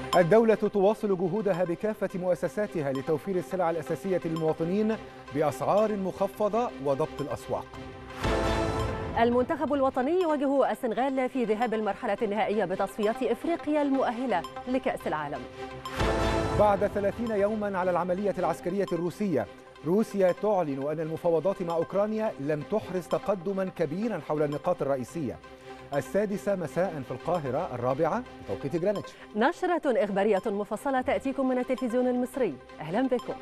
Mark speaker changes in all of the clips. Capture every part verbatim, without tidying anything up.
Speaker 1: الدولة تواصل جهودها بكافة مؤسساتها لتوفير السلع الأساسية للمواطنين بأسعار مخفضة وضبط الأسواق.
Speaker 2: المنتخب الوطني يواجه السنغال في ذهاب المرحلة النهائية بتصفيات إفريقيا المؤهلة لكأس العالم.
Speaker 1: بعد ثلاثين يوما على العملية العسكرية الروسية، روسيا تعلن أن المفاوضات مع أوكرانيا لم تحرز تقدما كبيرا حول النقاط الرئيسية. السادسة مساء في القاهرة، الرابعة بتوقيت جرينتش.
Speaker 2: نشرة إخبارية مفصلة تأتيكم من التلفزيون المصري، أهلا بكم.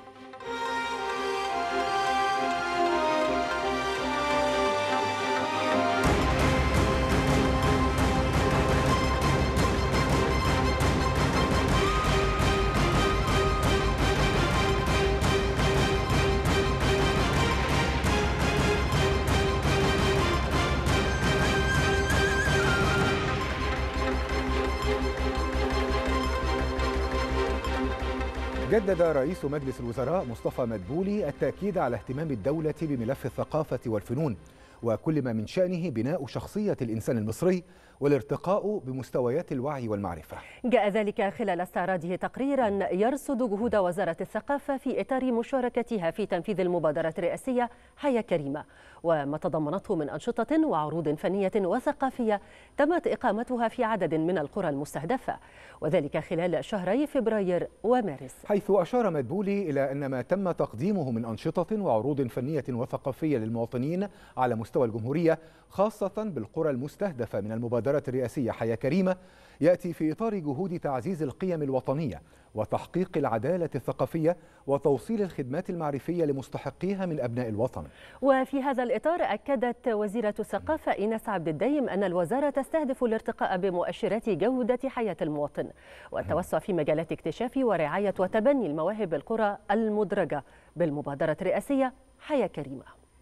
Speaker 1: جدد رئيس مجلس الوزراء مصطفى مدبولي التأكيد على اهتمام الدولة بملف الثقافة والفنون وكل ما من شأنه بناء شخصية الإنسان المصري والارتقاء بمستويات الوعي والمعرفة.
Speaker 2: جاء ذلك خلال استعراضه تقريرا يرصد جهود وزارة الثقافة في إطار مشاركتها في تنفيذ المبادرة الرئاسية حياة كريمة، وما تضمنته من أنشطة وعروض فنية وثقافية تمت إقامتها في عدد من القرى المستهدفة، وذلك خلال شهري فبراير ومارس.
Speaker 1: حيث أشار مدبولي إلى أن ما تم تقديمه من أنشطة وعروض فنية وثقافية للمواطنين على مستوى الجمهورية خاصة بالقرى المستهدفة من المبادرة الرئاسية حياة كريمة يأتي في إطار جهود تعزيز القيم الوطنية وتحقيق العدالة الثقافية وتوصيل الخدمات المعرفية لمستحقيها من أبناء الوطن.
Speaker 2: وفي هذا الإطار أكدت وزيرة الثقافة إيناس عبد الدايم أن الوزارة تستهدف الارتقاء بمؤشرات جودة حياة المواطن والتوسع في مجالات اكتشاف ورعاية وتبني المواهب القرى المدرجة بالمبادرة الرئاسية حياة كريمة.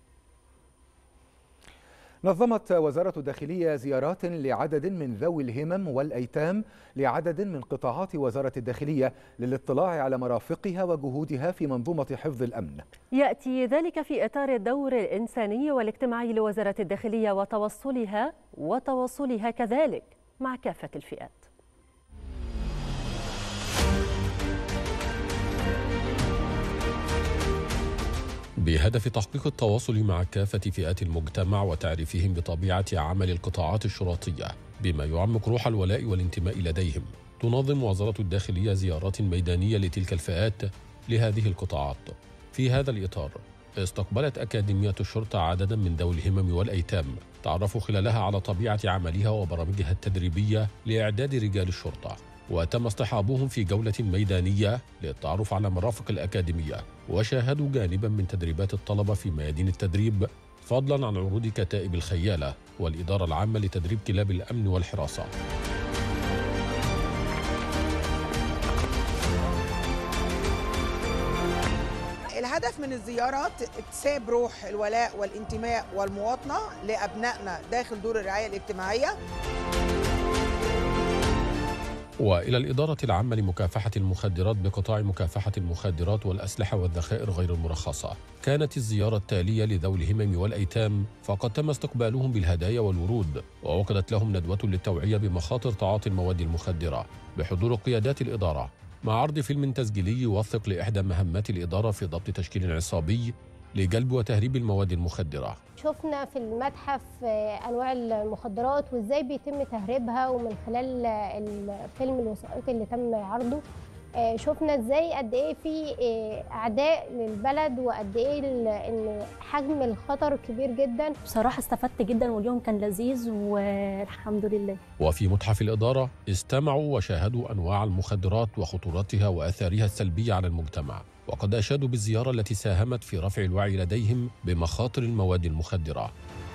Speaker 1: نظمت وزارة الداخلية زيارات لعدد من ذوي الهمم والأيتام لعدد من قطاعات وزارة الداخلية للاطلاع على مرافقها وجهودها في منظومة حفظ الأمن.
Speaker 2: يأتي ذلك في إطار الدور الإنساني والاجتماعي لوزارة الداخلية وتوصلها وتواصلها كذلك مع كافة الفئات.
Speaker 3: بهدف تحقيق التواصل مع كافة فئات المجتمع وتعريفهم بطبيعة عمل القطاعات الشرطية بما يعمق روح الولاء والانتماء لديهم، تنظم وزارة الداخلية زيارات ميدانية لتلك الفئات لهذه القطاعات. في هذا الإطار استقبلت أكاديمية الشرطة عددا من ذوي الهمم والأيتام تعرفوا خلالها على طبيعة عملها وبرامجها التدريبية لإعداد رجال الشرطة، وتم اصطحابهم في جولة ميدانية للتعرف على مرافق الأكاديمية، وشاهدوا جانبا من تدريبات الطلبة في ميادين التدريب فضلا عن عروض كتائب الخيالة والإدارة العامة لتدريب كلاب الأمن والحراسة.
Speaker 4: الهدف من الزيارات اكتساب روح الولاء والانتماء والمواطنة لأبنائنا داخل دور الرعاية الاجتماعية.
Speaker 3: وإلى الإدارة العامة لمكافحة المخدرات بقطاع مكافحة المخدرات والأسلحة والذخائر غير المرخصة، كانت الزيارة التالية لذوي الهمم والأيتام، فقد تم استقبالهم بالهدايا والورود، وعقدت لهم ندوة للتوعية بمخاطر تعاطي المواد المخدرة بحضور قيادات الإدارة، مع عرض فيلم تسجيلي يوثق لإحدى مهمات الإدارة في ضبط تشكيل عصابي لجلب وتهريب المواد المخدرة.
Speaker 5: شفنا في المتحف أنواع المخدرات وإزاي بيتم تهريبها، ومن خلال الفيلم الوثائقي اللي تم عرضه شفنا إزاي قد إيه في أعداء للبلد وقد إيه إن حجم الخطر كبير جدا.
Speaker 6: بصراحة استفدت جدا واليوم كان لذيذ والحمد لله.
Speaker 3: وفي متحف الإدارة استمعوا وشاهدوا أنواع المخدرات وخطورتها وآثارها السلبية على المجتمع، وقد أشادوا بالزيارة التي ساهمت في رفع الوعي لديهم بمخاطر المواد المخدرة.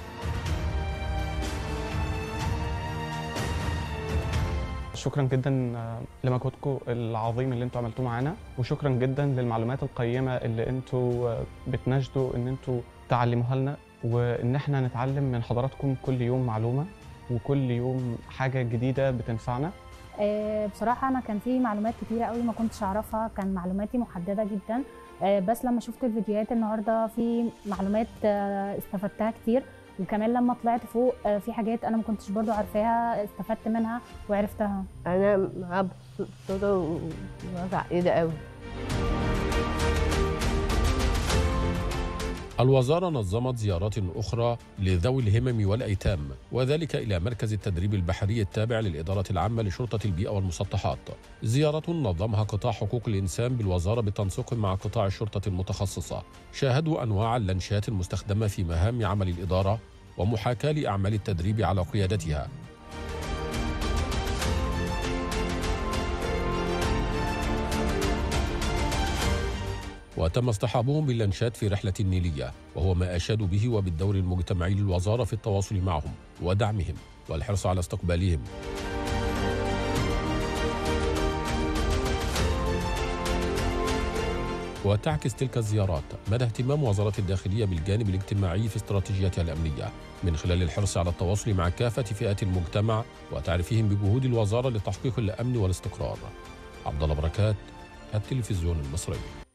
Speaker 7: شكرا جدا لمجهودكم العظيم اللي انتوا عملتوه معانا، وشكرا جدا للمعلومات القيمة اللي انتوا بتناشدوا ان انتوا تعلموها لنا، وان احنا نتعلم من حضراتكم كل يوم معلومة وكل يوم حاجة جديدة بتنفعنا.
Speaker 6: بصراحة أنا كان في معلومات كتيرة قوي ما كنتش أعرفها، كان معلوماتي محددة جدا، بس لما شفت الفيديوهات النهاردة في معلومات استفدتها كتير، وكمان لما طلعت فوق في حاجات أنا ما كنتش برضو عارفاها استفدت منها وعرفتها.
Speaker 8: أنا صوته متعقدة قوي.
Speaker 3: الوزارة نظمت زيارات أخرى لذوي الهمم والأيتام، وذلك إلى مركز التدريب البحري التابع للإدارة العامة لشرطة البيئة والمسطحات. زيارة نظمها قطاع حقوق الإنسان بالوزارة بالتنسيق مع قطاع الشرطة المتخصصة. شاهدوا أنواع اللانشات المستخدمة في مهام عمل الإدارة ومحاكاة لأعمال التدريب على قيادتها. وتم اصطحابهم باللانشات في رحلة النيلية، وهو ما أشادوا به وبالدور المجتمعي للوزارة في التواصل معهم ودعمهم والحرص على استقبالهم. وتعكس تلك الزيارات مدى اهتمام وزارة الداخلية بالجانب الاجتماعي في استراتيجيتها الأمنية، من خلال الحرص على التواصل مع كافة فئات المجتمع وتعريفهم بجهود الوزارة لتحقيق الأمن والاستقرار. عبد الله بركات، التلفزيون المصري.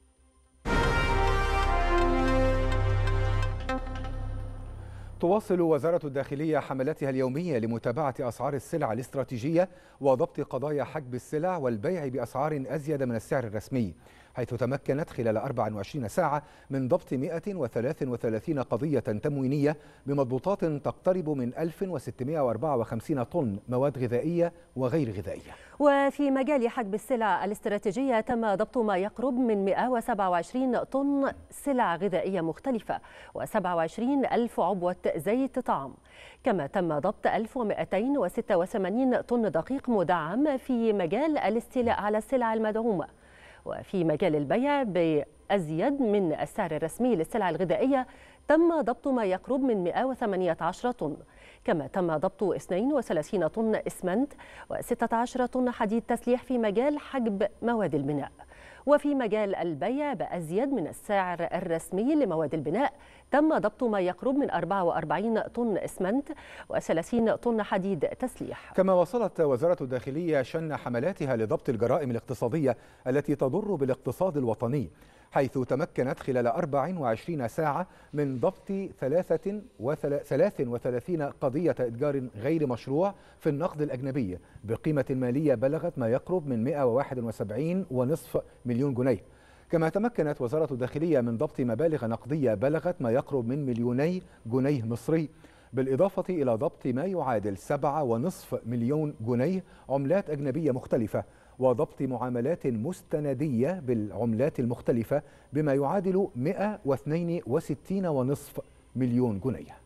Speaker 1: تواصل وزارة الداخلية حملاتها اليومية لمتابعة أسعار السلع الاستراتيجية وضبط قضايا حجب السلع والبيع بأسعار أزيد من السعر الرسمي، حيث تمكنت خلال أربع وعشرين ساعة من ضبط مئة وثلاثة وثلاثين قضية تموينية بمضبوطات تقترب من ألف وستمئة وأربعة وخمسين طن مواد غذائية وغير غذائية.
Speaker 2: وفي مجال حجب السلع الاستراتيجية تم ضبط ما يقرب من مئة وسبعة وعشرين طن سلع غذائية مختلفة وسبعة وعشرين ألف عبوة زيت طعام، كما تم ضبط ألف ومئتين وستة وثمانين طن دقيق مدعم في مجال الاستيلاء على السلع المدعومة. وفي مجال البيع بأزيد من السعر الرسمي للسلع الغذائية تم ضبط ما يقرب من مئة وثمانية عشر طن، كما تم ضبط اثنين وثلاثين طن إسمنت وستة عشر طن حديد تسليح في مجال حجب مواد البناء. وفي مجال البيع بأزيد من السعر الرسمي لمواد البناء تم ضبط ما يقرب من أربعة وأربعين طن إسمنت وثلاثين طن حديد تسليح.
Speaker 1: كما واصلت وزارة الداخلية شن حملاتها لضبط الجرائم الاقتصادية التي تضر بالاقتصاد الوطني، حيث تمكنت خلال أربع وعشرين ساعة من ضبط ثلاثة وثلاثين قضية إتجار غير مشروع في النقد الأجنبي بقيمة مالية بلغت ما يقرب من مئة وواحد وسبعين فاصلة خمسة مليون جنيه. كما تمكنت وزارة الداخلية من ضبط مبالغ نقدية بلغت ما يقرب من مليوني جنيه مصري، بالإضافة إلى ضبط ما يعادل سبعة ونصف مليون جنيه عملات أجنبية مختلفة، وضبط معاملات مستندية بالعملات المختلفة بما يعادل مئة واثنين وستين فاصلة خمسة مليون جنيه.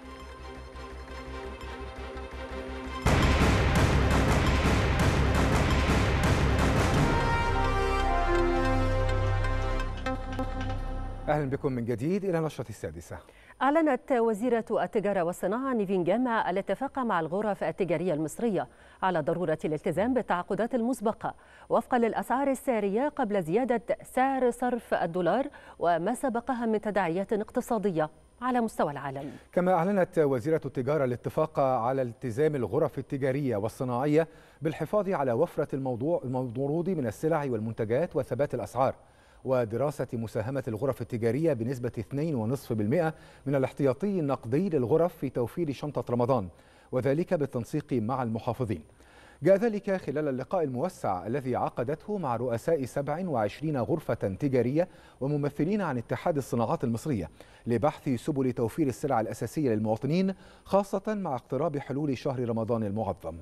Speaker 1: أهلا بكم من جديد إلى نشرة السادسة.
Speaker 2: أعلنت وزيرة التجارة والصناعة نيفين جامع الاتفاق مع الغرف التجارية المصرية على ضرورة الالتزام بالتعاقدات المسبقة وفقا للأسعار السارية قبل زيادة سعر صرف الدولار وما سبقها من تداعيات اقتصادية على مستوى العالم.
Speaker 1: كما أعلنت وزيرة التجارة الاتفاق على التزام الغرف التجارية والصناعية بالحفاظ على وفرة الموضوع الموروض من السلع والمنتجات وثبات الأسعار، ودراسة مساهمة الغرف التجارية بنسبة اثنين فاصلة خمسة بالمئة من الاحتياطي النقدي للغرف في توفير شنطة رمضان، وذلك بالتنسيق مع المحافظين. جاء ذلك خلال اللقاء الموسع الذي عقدته مع رؤساء سبع وعشرين غرفة تجارية وممثلين عن اتحاد الصناعات المصرية لبحث سبل توفير السلع الأساسية للمواطنين، خاصة مع اقتراب حلول شهر رمضان المعظم.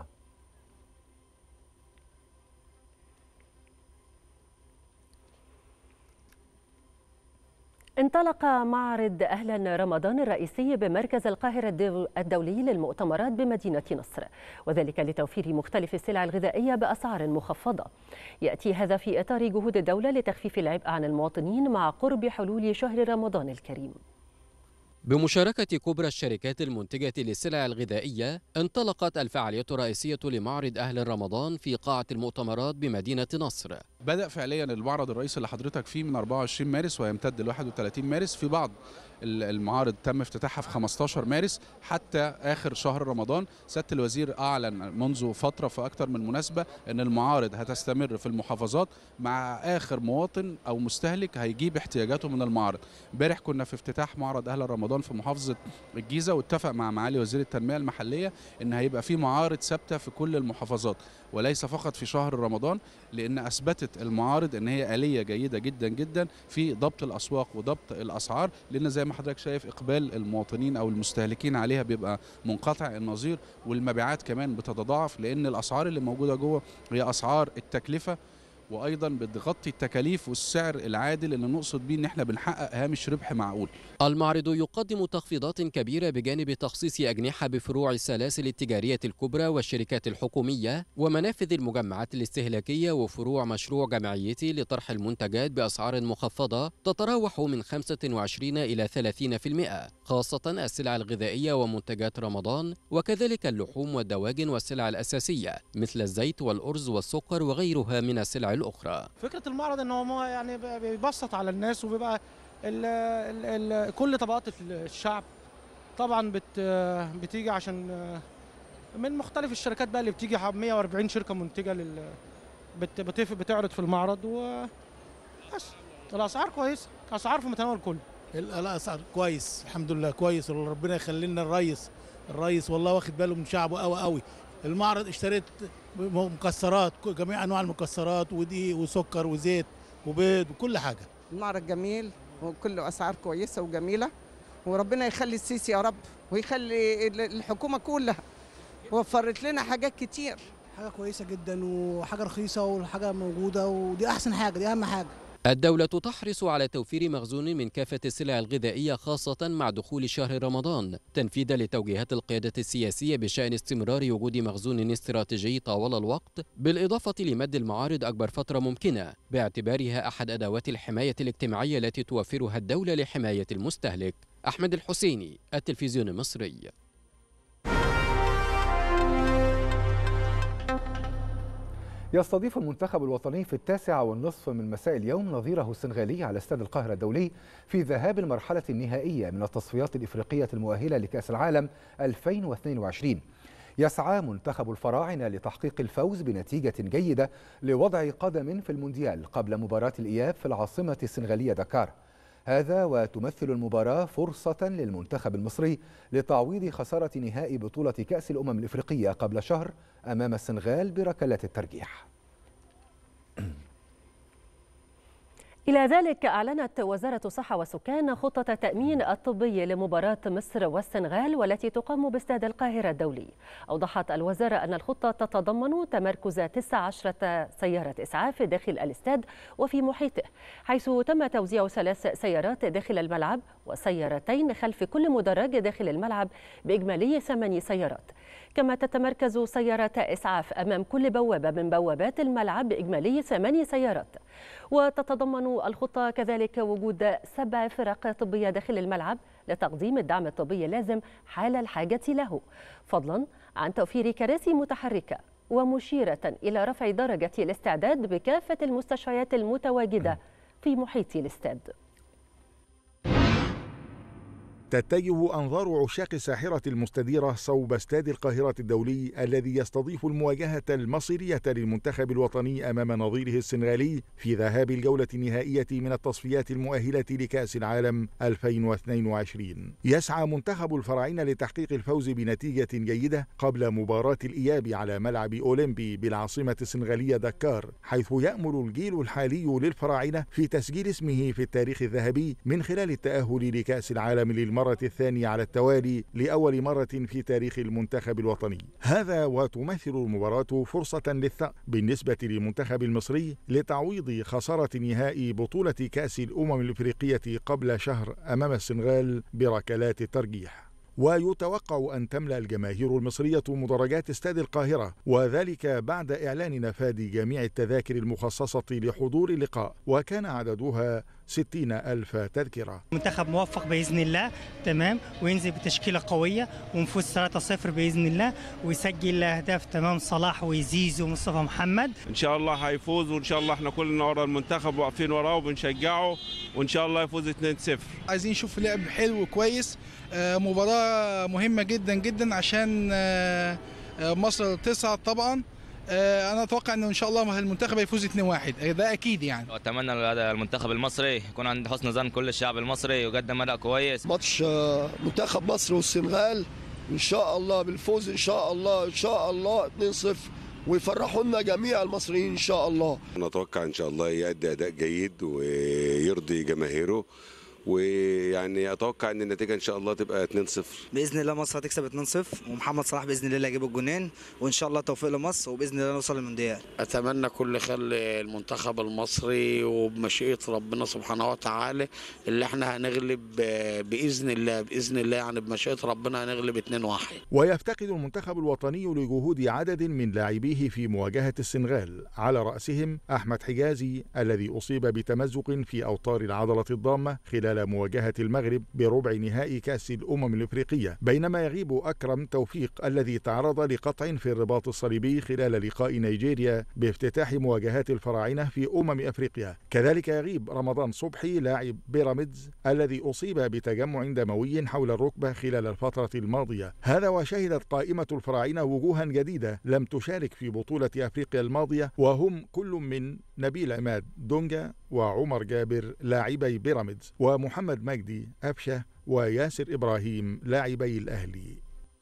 Speaker 2: انطلق معرض أهلا رمضان الرئيسي بمركز القاهرة الدولي للمؤتمرات بمدينة نصر، وذلك لتوفير مختلف السلع الغذائية بأسعار مخفضة. يأتي هذا في إطار جهود الدولة لتخفيف العبء عن المواطنين مع قرب حلول شهر رمضان الكريم.
Speaker 9: بمشاركة كبرى الشركات المنتجة للسلع الغذائية، انطلقت الفعالية الرئيسية لمعرض أهل رمضان في قاعة المؤتمرات بمدينة نصر.
Speaker 10: بدأ فعليا المعرض الرئيسي اللي حضرتك فيه من أربعة وعشرين مارس ويمتد ل واحد وثلاثين مارس. في بعض المعارض تم افتتاحها في خمستاشر مارس حتى آخر شهر رمضان. سيادة الوزير أعلن منذ فترة في أكثر من مناسبة أن المعارض هتستمر في المحافظات مع آخر مواطن أو مستهلك هيجيب احتياجاته من المعارض. امبارح كنا في افتتاح معرض أهل رمضان في محافظة الجيزة، واتفق مع معالي وزير التنمية المحلية أن هيبقى في معارض ثابتة في كل المحافظات وليس فقط في شهر رمضان، لأن أثبتت المعارض أن هي آلية جيدة جدا جدا في ضبط الأسواق وضبط الأسعار، لأن زي ما حضرتك شايف إقبال المواطنين أو المستهلكين عليها بيبقى منقطع النظير، والمبيعات كمان بتتضاعف لأن الأسعار اللي موجودة جوه هي أسعار التكلفة، وايضا بتغطي التكاليف والسعر العادل اللي نقصد بيه ان احنا بنحقق هامش ربح معقول.
Speaker 9: المعرض يقدم تخفيضات كبيرة بجانب تخصيص أجنحة بفروع السلاسل التجارية الكبرى والشركات الحكومية ومنافذ المجمعات الاستهلاكية وفروع مشروع جمعيتي لطرح المنتجات بأسعار مخفضة تتراوح من خمسة وعشرين إلى ثلاثين بالمئة، خاصة السلع الغذائية ومنتجات رمضان، وكذلك اللحوم والدواجن والسلع الأساسية مثل الزيت والأرز والسكر وغيرها من السلع الأخرى.
Speaker 11: فكرة المعرض إن هو يعني بيبسط على الناس وبيبقى ال ال ال كل طبقات الشعب طبعا بت بتيجي عشان من مختلف الشركات بقى اللي بتيجي مية وأربعين شركة منتجة لل بت بتعرض في المعرض، وبس الأسعار كويسة، أسعار في متناول الكل.
Speaker 12: الأسعار كويس الحمد لله كويس، وربنا يخلي لنا الريس الريس والله واخد باله من شعبه قوي قوي. المعرض اشتريت مكسرات، جميع انواع المكسرات ودقيق وسكر وزيت وبيض وكل حاجه.
Speaker 13: المعرض جميل وكله اسعار كويسه وجميله، وربنا يخلي السيسي يا رب ويخلي الحكومه كلها وفرت لنا حاجات كتير.
Speaker 14: حاجه كويسه جدا وحاجه رخيصه والحاجه موجوده، ودي احسن حاجه، دي اهم حاجه.
Speaker 9: الدولة تحرص على توفير مخزون من كافة السلع الغذائية خاصة مع دخول شهر رمضان، تنفيذا لتوجيهات القيادة السياسية بشأن استمرار وجود مخزون استراتيجي طوال الوقت، بالإضافة لمد المعارض أكبر فترة ممكنة باعتبارها أحد أدوات الحماية الاجتماعية التي توفرها الدولة لحماية المستهلك. أحمد الحسيني، التلفزيون المصري.
Speaker 1: يستضيف المنتخب الوطني في التاسعة والنصف من مساء اليوم نظيره السنغالي على استاد القاهرة الدولي في ذهاب المرحلة النهائية من التصفيات الإفريقية المؤهلة لكأس العالم ألفين واثنين وعشرين. يسعى منتخب الفراعنة لتحقيق الفوز بنتيجة جيدة لوضع قدم في المونديال قبل مباراة الإياب في العاصمة السنغالية دكار. هذا وتمثل المباراة فرصة للمنتخب المصري لتعويض خسارة نهائي بطولة كأس الأمم الإفريقية قبل شهر أمام السنغال بركلات الترجيح.
Speaker 2: إلى ذلك أعلنت وزارة الصحة والسكان خطة تأمين الطبي لمباراة مصر والسنغال والتي تقام باستاد القاهرة الدولي. أوضحت الوزارة أن الخطة تتضمن تمركز تسع عشرة سيارة إسعاف داخل الاستاد وفي محيطه، حيث تم توزيع ثلاث سيارات داخل الملعب وسيارتين خلف كل مدرج داخل الملعب بإجمالي ثماني سيارات. كما تتمركز سيارة إسعاف أمام كل بوابة من بوابات الملعب بإجمالي ثماني سيارات. وتتضمن الخطة كذلك وجود سبع فرق طبية داخل الملعب لتقديم الدعم الطبي اللازم حال الحاجة له، فضلا عن توفير كراسي متحركة، ومشيرة إلى رفع درجة الاستعداد بكافة المستشفيات المتواجدة في محيط الاستاد.
Speaker 15: تتجه أنظار عشاق الساحرة المستديرة صوب استاد القاهرة الدولي الذي يستضيف المواجهة المصيرية للمنتخب الوطني أمام نظيره السنغالي في ذهاب الجولة النهائية من التصفيات المؤهلة لكأس العالم ألفين واثنين وعشرين. يسعى منتخب الفراعنة لتحقيق الفوز بنتيجة جيدة قبل مباراة الإياب على ملعب أولمبي بالعاصمة السنغالية دكار، حيث يأمل الجيل الحالي للفراعنة في تسجيل اسمه في التاريخ الذهبي من خلال التأهل لكأس العالم للمرة المرة الثانية على التوالي لأول مرة في تاريخ المنتخب الوطني. هذا وتمثل المباراة فرصة للثأر بالنسبة للمنتخب المصري لتعويض خسارة نهائي بطولة كأس الأمم الإفريقية قبل شهر أمام السنغال بركلات الترجيح. ويتوقع أن تملأ الجماهير المصرية مدرجات استاد القاهرة، وذلك بعد إعلان نفاذ جميع التذاكر المخصصة لحضور اللقاء، وكان عددها ستين ألف تذكرة.
Speaker 16: منتخب موفق بإذن الله، تمام، وينزل بتشكيلة قوية ونفوز ثلاثة صفر بإذن الله، ويسجل أهداف تمام صلاح ويزيز ومصطفى محمد.
Speaker 17: إن شاء الله هيفوز، وإن شاء الله احنا كلنا ورا المنتخب واقفين وراه وبنشجعه، وإن شاء الله يفوز اتنين صفر.
Speaker 18: عايزين نشوف لعب حلو وكويس، مباراة مهمة جدا جدا عشان مصر تصعد طبعا. انا اتوقع انه ان شاء الله المنتخب هيفوز اتنين واحد، ده اكيد يعني.
Speaker 19: اتمنى المنتخب المصري يكون عند حسن ظن كل الشعب المصري ويقدم اداء كويس.
Speaker 20: ماتش منتخب مصر والسنغال ان شاء الله بالفوز ان شاء الله ان شاء الله اتنين صفر، ويفرحونا جميع المصريين ان شاء الله.
Speaker 21: نتوقع ان شاء الله يؤدي اداء جيد ويرضي جماهيره، ويعني اتوقع ان النتيجه ان شاء الله تبقى اتنين صفر
Speaker 22: باذن الله. مصر هتكسب اتنين صفر، ومحمد صلاح باذن الله اللي هيجيب الجونين، وان شاء الله توفيق لمصر، وباذن الله نوصل للمونديال.
Speaker 23: اتمنى كل خير للمنتخب المصري، وبمشيئه ربنا سبحانه وتعالى اللي احنا هنغلب باذن الله باذن الله يعني بمشيئه ربنا هنغلب اتنين واحد.
Speaker 15: ويفتقد المنتخب الوطني لجهود عدد من لاعبيه في مواجهه السنغال، على راسهم احمد حجازي الذي اصيب بتمزق في اوتار العضله الضامه خلال مواجهة المغرب بربع نهائي كأس الأمم الإفريقية، بينما يغيب أكرم توفيق الذي تعرض لقطع في الرباط الصليبي خلال لقاء نيجيريا بافتتاح مواجهات الفراعنة في أمم إفريقيا. كذلك يغيب رمضان صبحي لاعب بيراميدز الذي أصيب بتجمع دموي حول الركبة خلال الفترة الماضية. هذا وشهدت قائمة الفراعنة وجوها جديدة لم تشارك في بطولة أفريقيا الماضية، وهم كل من نبيل عماد دونجا وعمر جابر لاعبي بيراميدز، ومحمد مجدي أبشة وياسر إبراهيم لاعبي الأهلي.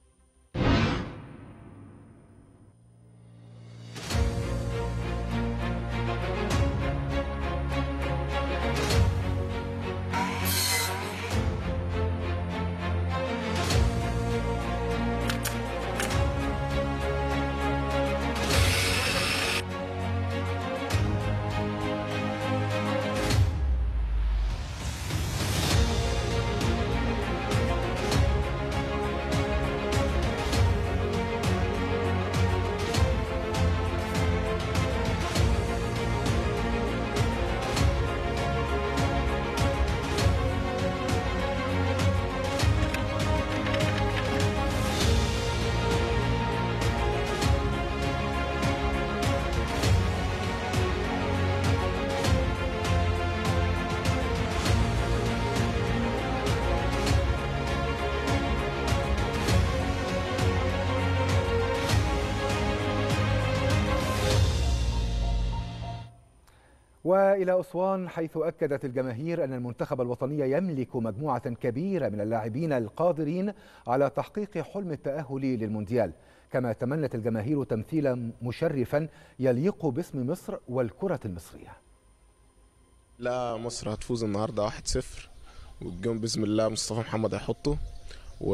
Speaker 15: وإلى أسوان، حيث أكدت الجماهير أن المنتخب الوطني يملك مجموعة كبيرة من اللاعبين القادرين على تحقيق حلم التأهل للمونديال، كما تمنت الجماهير تمثيلا مشرفا يليق باسم مصر والكرة المصرية.
Speaker 24: لا، مصر هتفوز النهارده واحد صفر، والجون بإذن الله مصطفى محمد هيحطه، و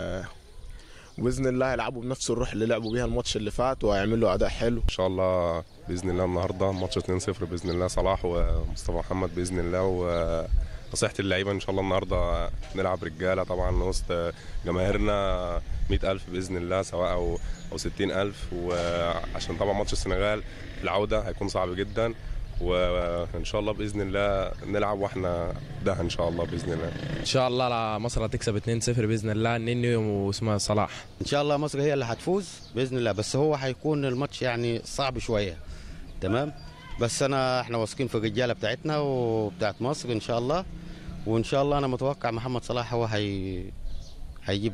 Speaker 24: وباذن الله هيلعبوا بنفس الروح اللي لعبوا بيها الماتش اللي فات، وهيعملوا اداء حلو
Speaker 25: ان شاء الله باذن الله. النهارده ماتش اتنين صفر باذن الله، صلاح ومصطفى محمد باذن الله، ونصيحه اللعيبه ان شاء الله النهارده نلعب رجاله طبعا وسط جماهيرنا مئة ألف باذن الله، سواء او او ستين ألف، وعشان طبعا ماتش السنغال العوده هيكون صعب جدا، وان شاء الله باذن الله نلعب واحنا ده ان شاء الله باذن الله.
Speaker 26: ان شاء الله مصر هتكسب اتنين صفر باذن الله، النني واسمها صلاح.
Speaker 27: ان شاء الله مصر هي اللي هتفوز باذن الله، بس هو هيكون الماتش يعني صعب شويه، تمام، بس انا احنا واثقين في الرجاله بتاعتنا وبتاعت مصر ان شاء الله، وان شاء الله انا متوقع محمد صلاح هو هي هيجيب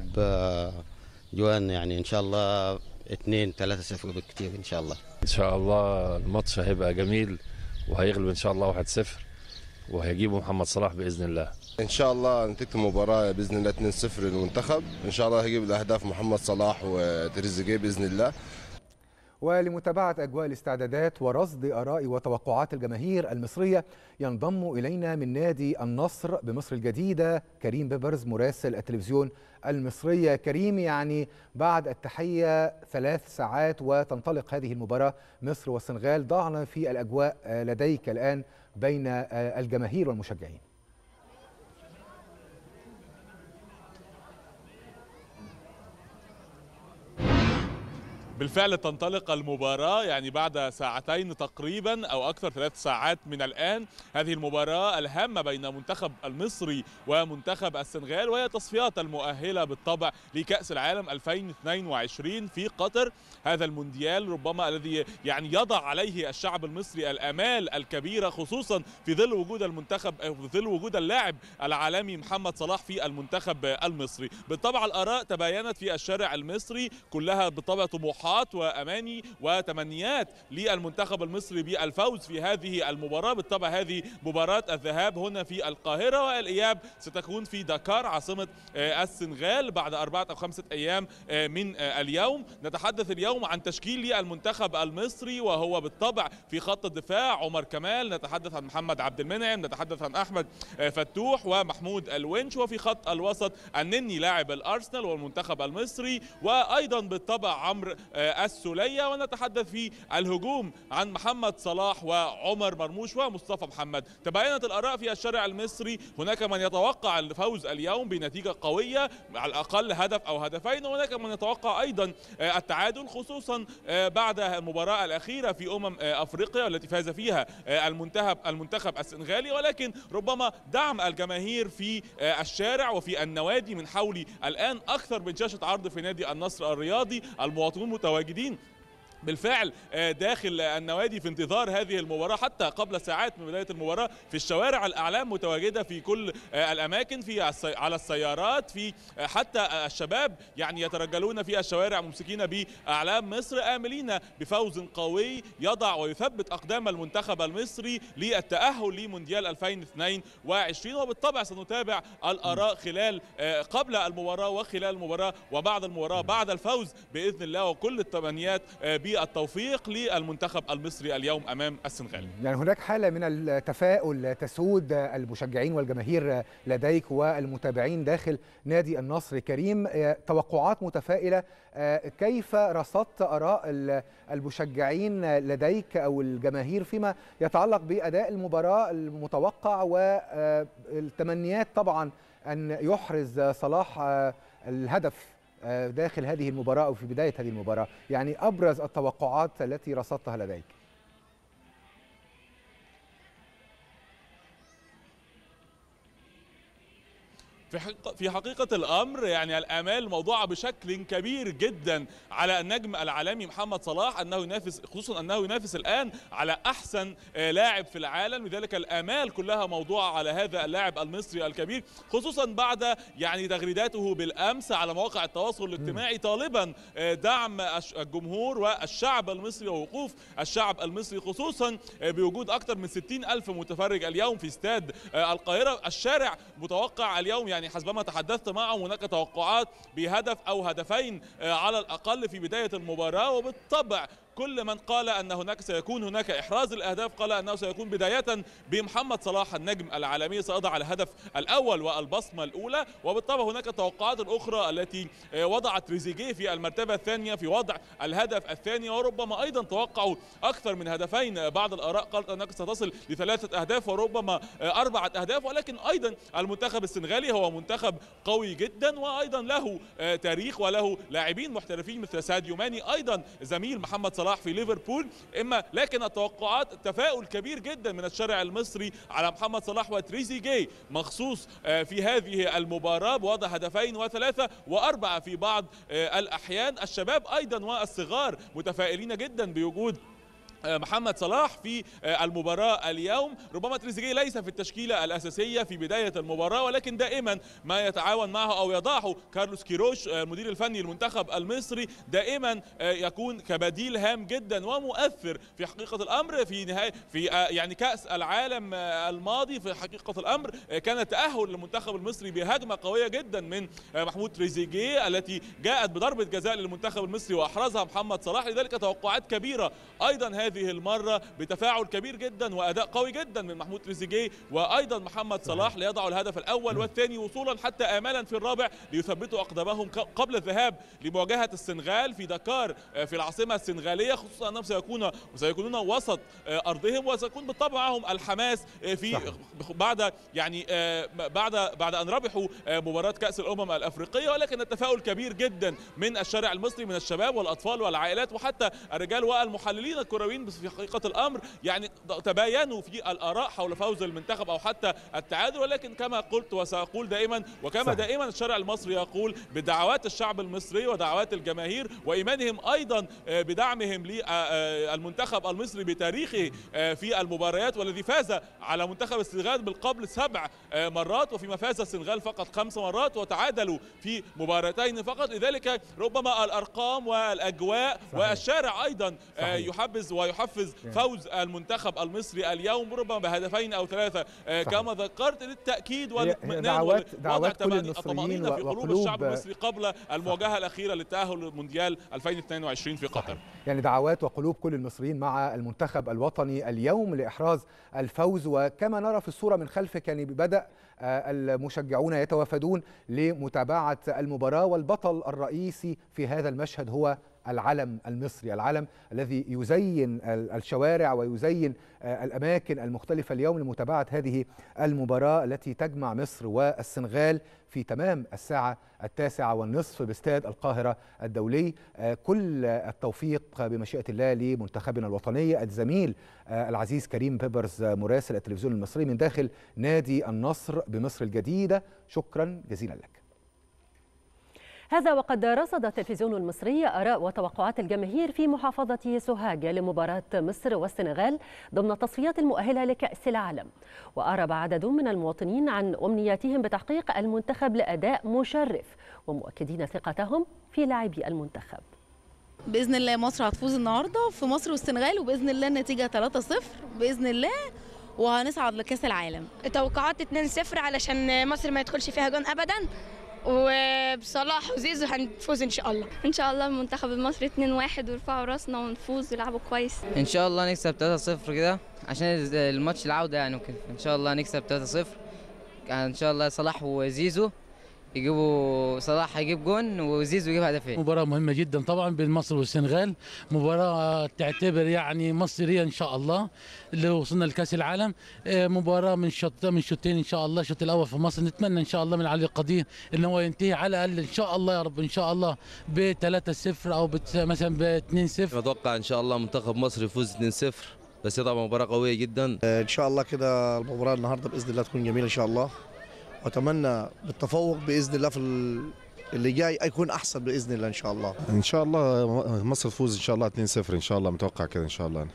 Speaker 27: جوان، يعني ان شاء الله اتنين ثلاثة صفر بالكتير ان شاء الله.
Speaker 28: ان شاء الله الماتش هيبقى جميل وهيغلب ان شاء الله واحد صفر، وهيجيبوا محمد صلاح باذن الله.
Speaker 24: ان شاء الله نتيجه المباراه باذن الله اتنين صفر للمنتخب، ان شاء الله هيجيب الاهداف محمد صلاح وتريزيجيه باذن الله.
Speaker 1: ولمتابعة أجواء الاستعدادات ورصد آراء وتوقعات الجماهير المصرية، ينضم إلينا من نادي النصر بمصر الجديدة كريم بيبرز مراسل التلفزيون المصرية. كريم، يعني بعد التحية ثلاث ساعات وتنطلق هذه المباراة مصر والسنغال، ضعنا في الأجواء لديك الآن بين الجماهير والمشجعين.
Speaker 3: بالفعل تنطلق المباراة يعني بعد ساعتين تقريبا أو أكثر، ثلاث ساعات من الآن. هذه المباراة الهامة بين منتخب المصري ومنتخب السنغال، وهي تصفيات المؤهلة بالطبع لكأس العالم ألفين واثنين وعشرين في قطر. هذا المونديال ربما الذي يعني يضع عليه الشعب المصري الآمال الكبيرة، خصوصا في ظل وجود المنتخب في ظل وجود اللاعب العالمي محمد صلاح في المنتخب المصري. بالطبع الآراء تباينت في الشارع المصري، كلها بالطبع طموحات وأماني وتمنيات للمنتخب المصري بالفوز في هذه المباراة. بالطبع هذه مباراة الذهاب هنا في القاهرة، والإياب ستكون في دكار عاصمة السنغال بعد أربعة أو خمسة أيام من اليوم. نتحدث اليوم عن تشكيل المنتخب المصري، وهو بالطبع في خط الدفاع عمر كمال، نتحدث عن محمد عبد المنعم، نتحدث عن أحمد فتوح ومحمود الونش، وفي خط الوسط النني لاعب الأرسنال والمنتخب المصري، وأيضا بالطبع عمرو السولية. ونتحدث في الهجوم عن محمد صلاح وعمر مرموش ومصطفى محمد. تباينت الآراء في الشارع المصري، هناك من يتوقع الفوز اليوم بنتيجة قوية على الأقل هدف أو هدفين، وهناك من يتوقع أيضا التعادل، خصوصا بعد المباراة الأخيرة في أمم أفريقيا التي فاز فيها المنتخب المنتخب السنغالي. ولكن ربما دعم الجماهير في الشارع وفي النوادي من حولي الآن أكثر من شاشة عرض في نادي النصر الرياضي، المواطنون متواجدين بالفعل داخل النوادي في انتظار هذه المباراة، حتى قبل ساعات من بداية المباراة في الشوارع الأعلام متواجدة في كل الأماكن، في على السيارات، في حتى الشباب يعني يترجلون في الشوارع ممسكين بأعلام مصر، آملين بفوز قوي يضع ويثبت أقدام المنتخب المصري للتأهل لمونديال ألفين واثنين وعشرين. وبالطبع سنتابع الآراء خلال قبل المباراة وخلال المباراة وبعد المباراة بعد الفوز بإذن الله، وكل التمنيات التوفيق للمنتخب المصري اليوم أمام السنغال.
Speaker 1: يعني هناك حالة من التفاؤل تسود المشجعين والجماهير لديك والمتابعين داخل نادي النصر. كريم، توقعات متفائلة، كيف رصدت آراء المشجعين لديك أو الجماهير فيما يتعلق بأداء المباراة المتوقع والتمنيات طبعا أن يحرز صلاح الهدف داخل هذه المباراة أو في بداية هذه المباراة؟ يعني أبرز التوقعات التي رصدتها لديك.
Speaker 3: في حقيقة الأمر يعني الآمال موضوعة بشكل كبير جدا على النجم العالمي محمد صلاح، أنه ينافس، خصوصا أنه ينافس الآن على أحسن لاعب في العالم، لذلك الآمال كلها موضوعة على هذا اللاعب المصري الكبير، خصوصا بعد يعني تغريداته بالأمس على مواقع التواصل الاجتماعي طالبا دعم الجمهور والشعب المصري ووقوف الشعب المصري، خصوصا بوجود أكثر من ستين ألف متفرج اليوم في استاد القاهرة. الشارع متوقع اليوم يعني حسبما تحدثت معهم هناك توقعات بهدف أو هدفين على الأقل في بداية المباراة. وبالطبع كل من قال أن هناك سيكون هناك إحراز الأهداف قال أنه سيكون بداية بمحمد صلاح النجم العالمي، سيضع الهدف الأول والبصمة الأولى. وبالطبع هناك التوقعات الأخرى التي وضعت تريزيجيه في المرتبة الثانية في وضع الهدف الثاني، وربما أيضا توقعوا أكثر من هدفين. بعض الآراء قالت أنك ستصل لثلاثة أهداف وربما أربعة أهداف. ولكن أيضا المنتخب السنغالي هو منتخب قوي جدا، وأيضا له تاريخ وله لاعبين محترفين مثل ساديو ماني، أيضا زميل محمد صلاح في ليفربول. اما لكن التوقعات تفاؤل كبير جدا من الشارع المصري على محمد صلاح وتريزيجيه مخصوص في هذه المباراه بوضع هدفين وثلاثه واربعه في بعض الاحيان. الشباب ايضا والصغار متفائلين جدا بوجود محمد صلاح في المباراة اليوم. ربما تريزيجيه ليس في التشكيلة الأساسية في بداية المباراة، ولكن دائما ما يتعاون معه أو يضعه كارلوس كيروش المدير الفني للمنتخب المصري، دائما يكون كبديل هام جدا ومؤثر في حقيقة الأمر. في نهاية في يعني كأس العالم الماضي في حقيقة الأمر كان التأهل للمنتخب المصري بهجمة قوية جدا من محمود تريزيجيه التي جاءت بضربة جزاء للمنتخب المصري وأحرزها محمد صلاح، لذلك توقعات كبيرة أيضا هذه وهذه المرة بتفاعل كبير جدا وأداء قوي جدا من محمود تريزيجيه وأيضا محمد صلاح ليضعوا الهدف الأول والثاني وصولا حتى آمالا في الرابع ليثبتوا أقدامهم قبل الذهاب لمواجهة السنغال في دكار في العاصمة السنغالية، خصوصا أنهم سيكونون سيكونون وسط أرضهم، وسيكون بالطبع معهم الحماس في بعد يعني بعد بعد أن ربحوا مباراة كأس الأمم الأفريقية. ولكن التفاؤل كبير جدا من الشارع المصري، من الشباب والأطفال والعائلات وحتى الرجال والمحللين الكرويين في حقيقة الأمر، يعني تباينوا في الآراء حول فوز المنتخب أو حتى التعادل. ولكن كما قلت وسأقول دائما وكما صح. دائما الشارع المصري يقول بدعوات الشعب المصري ودعوات الجماهير وإيمانهم أيضا بدعمهم للمنتخب المصري بتاريخه في المباريات، والذي فاز على منتخب السنغال بالقبل سبع مرات وفيما فاز السنغال فقط خمس مرات وتعادلوا في مباراتين فقط. لذلك ربما الأرقام والأجواء صحيح. والشارع أيضا صحيح. يحبذ ويحفز فوز المنتخب المصري اليوم ربما بهدفين أو ثلاثة صحيح. كما ذكرت للتأكيد والاطمئنان ووضع الطمأنينة في قلوب الشعب المصري قبل المواجهة الأخيرة للتأهل للمونديال ألفين واثنين وعشرين في قطر.
Speaker 1: يعني دعوات وقلوب كل المصريين مع المنتخب الوطني اليوم لإحراز الفوز. وكما نرى في الصورة من خلفك يعني بدأ المشجعون يتوافدون لمتابعة المباراة، والبطل الرئيسي في هذا المشهد هو العلم المصري، العلم الذي يزين الشوارع ويزين الأماكن المختلفة اليوم لمتابعة هذه المباراة التي تجمع مصر والسنغال في تمام الساعة التاسعة والنصف باستاد القاهرة الدولي. كل التوفيق بمشيئة الله لمنتخبنا الوطني. الزميل العزيز كريم بيبرز مراسل التلفزيون المصري من داخل نادي النصر بمصر الجديدة، شكرا جزيلا لك.
Speaker 2: هذا وقد رصد التلفزيون المصري آراء وتوقعات الجماهير في محافظة سوهاج لمباراة مصر والسنغال ضمن التصفيات المؤهلة لكأس العالم. وأعرب عدد من المواطنين عن أمنياتهم بتحقيق المنتخب لأداء مشرف ومؤكدين ثقتهم في لاعبي المنتخب.
Speaker 4: بإذن الله مصر هتفوز النهارده في مصر والسنغال، وبإذن الله النتيجة ثلاثة صفر بإذن الله، وهنصعد لكأس العالم.
Speaker 5: توقعات اتنين صفر علشان مصر ما يدخلش فيها جون أبدا، وبصلاح وزيزو هنفوز ان شاء الله.
Speaker 6: ان شاء الله المنتخب المصري اتنين واحد ويرفعوا راسنا ونفوز ويلعبوا كويس.
Speaker 7: ان شاء الله نكسب ثلاثة صفر كده عشان الماتش العوده يعني وكده. ان شاء الله نكسب ثلاثة صفر. ان شاء الله صلاح وزيزو يجيبوا، صلاح هيجيب جون وزيزو يجيب هدفين.
Speaker 8: مباراة مهمة جدا طبعا بين مصر والسنغال، مباراة تعتبر يعني مصرية ان شاء الله اللي وصلنا لكأس العالم. مباراة من شوط من شوطين ان شاء الله. الشوط الاول في مصر نتمنى ان شاء الله من علي القدير ان هو ينتهي على الاقل ان شاء الله يا رب ان شاء الله ب ثلاثة صفر او مثلا ب اثنين صفر.
Speaker 10: اتوقع ان شاء الله منتخب مصر يفوز اثنين صفر، بس هي طبعا مباراة قوية جدا.
Speaker 11: ان شاء الله كده المباراة النهارده باذن الله تكون جميلة ان شاء الله، واتمنى بالتفوق باذن الله في اللي جاي يكون احسن باذن الله ان شاء الله.
Speaker 12: ان شاء الله مصر تفوز ان شاء الله اثنين صفر ان شاء الله، متوقع كده ان شاء الله.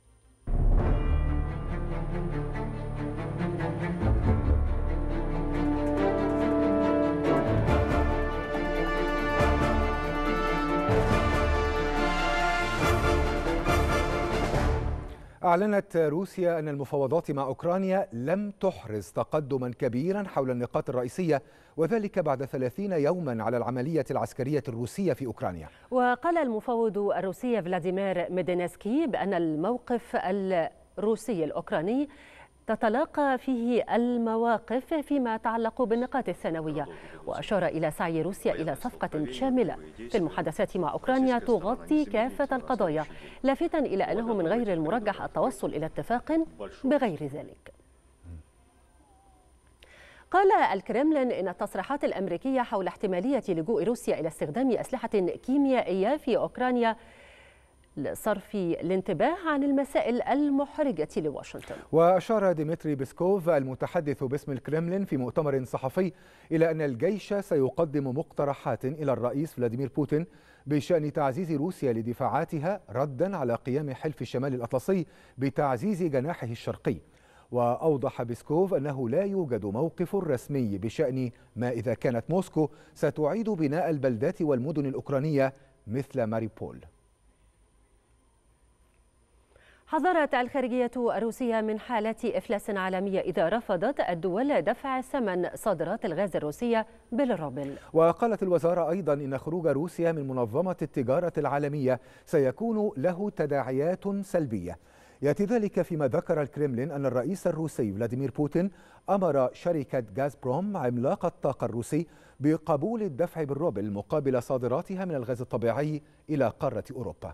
Speaker 1: أعلنت روسيا أن المفاوضات مع أوكرانيا لم تحرز تقدما كبيرا حول النقاط الرئيسية، وذلك بعد ثلاثين يوما على العملية العسكرية الروسية في أوكرانيا.
Speaker 2: وقال المفاوض الروسي فلاديمير ميدينسكي بأن الموقف الروسي الأوكراني تتلاقى فيه المواقف فيما يتعلق بالنقاط الثانوية، وأشار إلى سعي روسيا إلى صفقة شاملة في المحادثات مع أوكرانيا تغطي كافة القضايا، لافتا إلى أنه من غير المرجح التوصل إلى اتفاق بغير ذلك. قال الكرملين إن التصريحات الأمريكية حول احتمالية لجوء روسيا إلى استخدام أسلحة كيميائية في أوكرانيا لصرف الانتباه عن المسائل المحرجة لواشنطن.
Speaker 1: وأشار ديمتري بيسكوف المتحدث باسم الكرملين في مؤتمر صحفي إلى أن الجيش سيقدم مقترحات إلى الرئيس فلاديمير بوتين بشأن تعزيز روسيا لدفاعاتها ردا على قيام حلف الشمال الأطلسي بتعزيز جناحه الشرقي. وأوضح بيسكوف أنه لا يوجد موقف رسمي بشأن ما إذا كانت موسكو ستعيد بناء البلدات والمدن الأوكرانية مثل ماريبول.
Speaker 2: حذرت الخارجية الروسية من حالة إفلاس عالمية إذا رفضت الدول دفع ثمن صادرات الغاز الروسية بالروبل.
Speaker 1: وقالت الوزارة أيضا إن خروج روسيا من منظمة التجارة العالمية سيكون له تداعيات سلبية. يأتي ذلك فيما ذكر الكرملين أن الرئيس الروسي فلاديمير بوتين أمر شركة غازبروم عملاق الطاقة الروسي بقبول الدفع بالروبل مقابل صادراتها من الغاز الطبيعي إلى قارة أوروبا.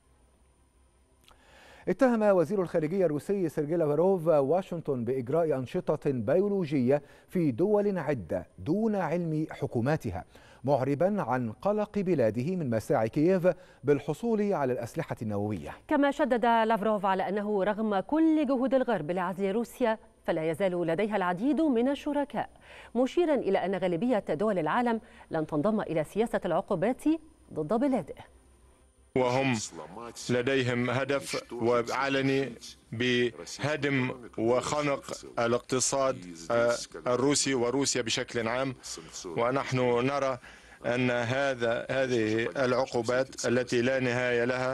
Speaker 1: اتهم وزير الخارجية الروسي سيرجي لافروف واشنطن بإجراء أنشطة بيولوجية في دول عدة دون علم حكوماتها، معربا عن قلق بلاده من مساعي كييف بالحصول على الأسلحة النووية.
Speaker 2: كما شدد لافروف على أنه رغم كل جهود الغرب لعزل روسيا فلا يزال لديها العديد من الشركاء، مشيرا إلى أن غالبية دول العالم لن تنضم إلى سياسة العقوبات ضد بلاده.
Speaker 9: وهم لديهم هدف علني بهدم وخنق الاقتصاد الروسي وروسيا بشكل عام، ونحن نرى أن هذا هذه العقوبات التي لا نهاية لها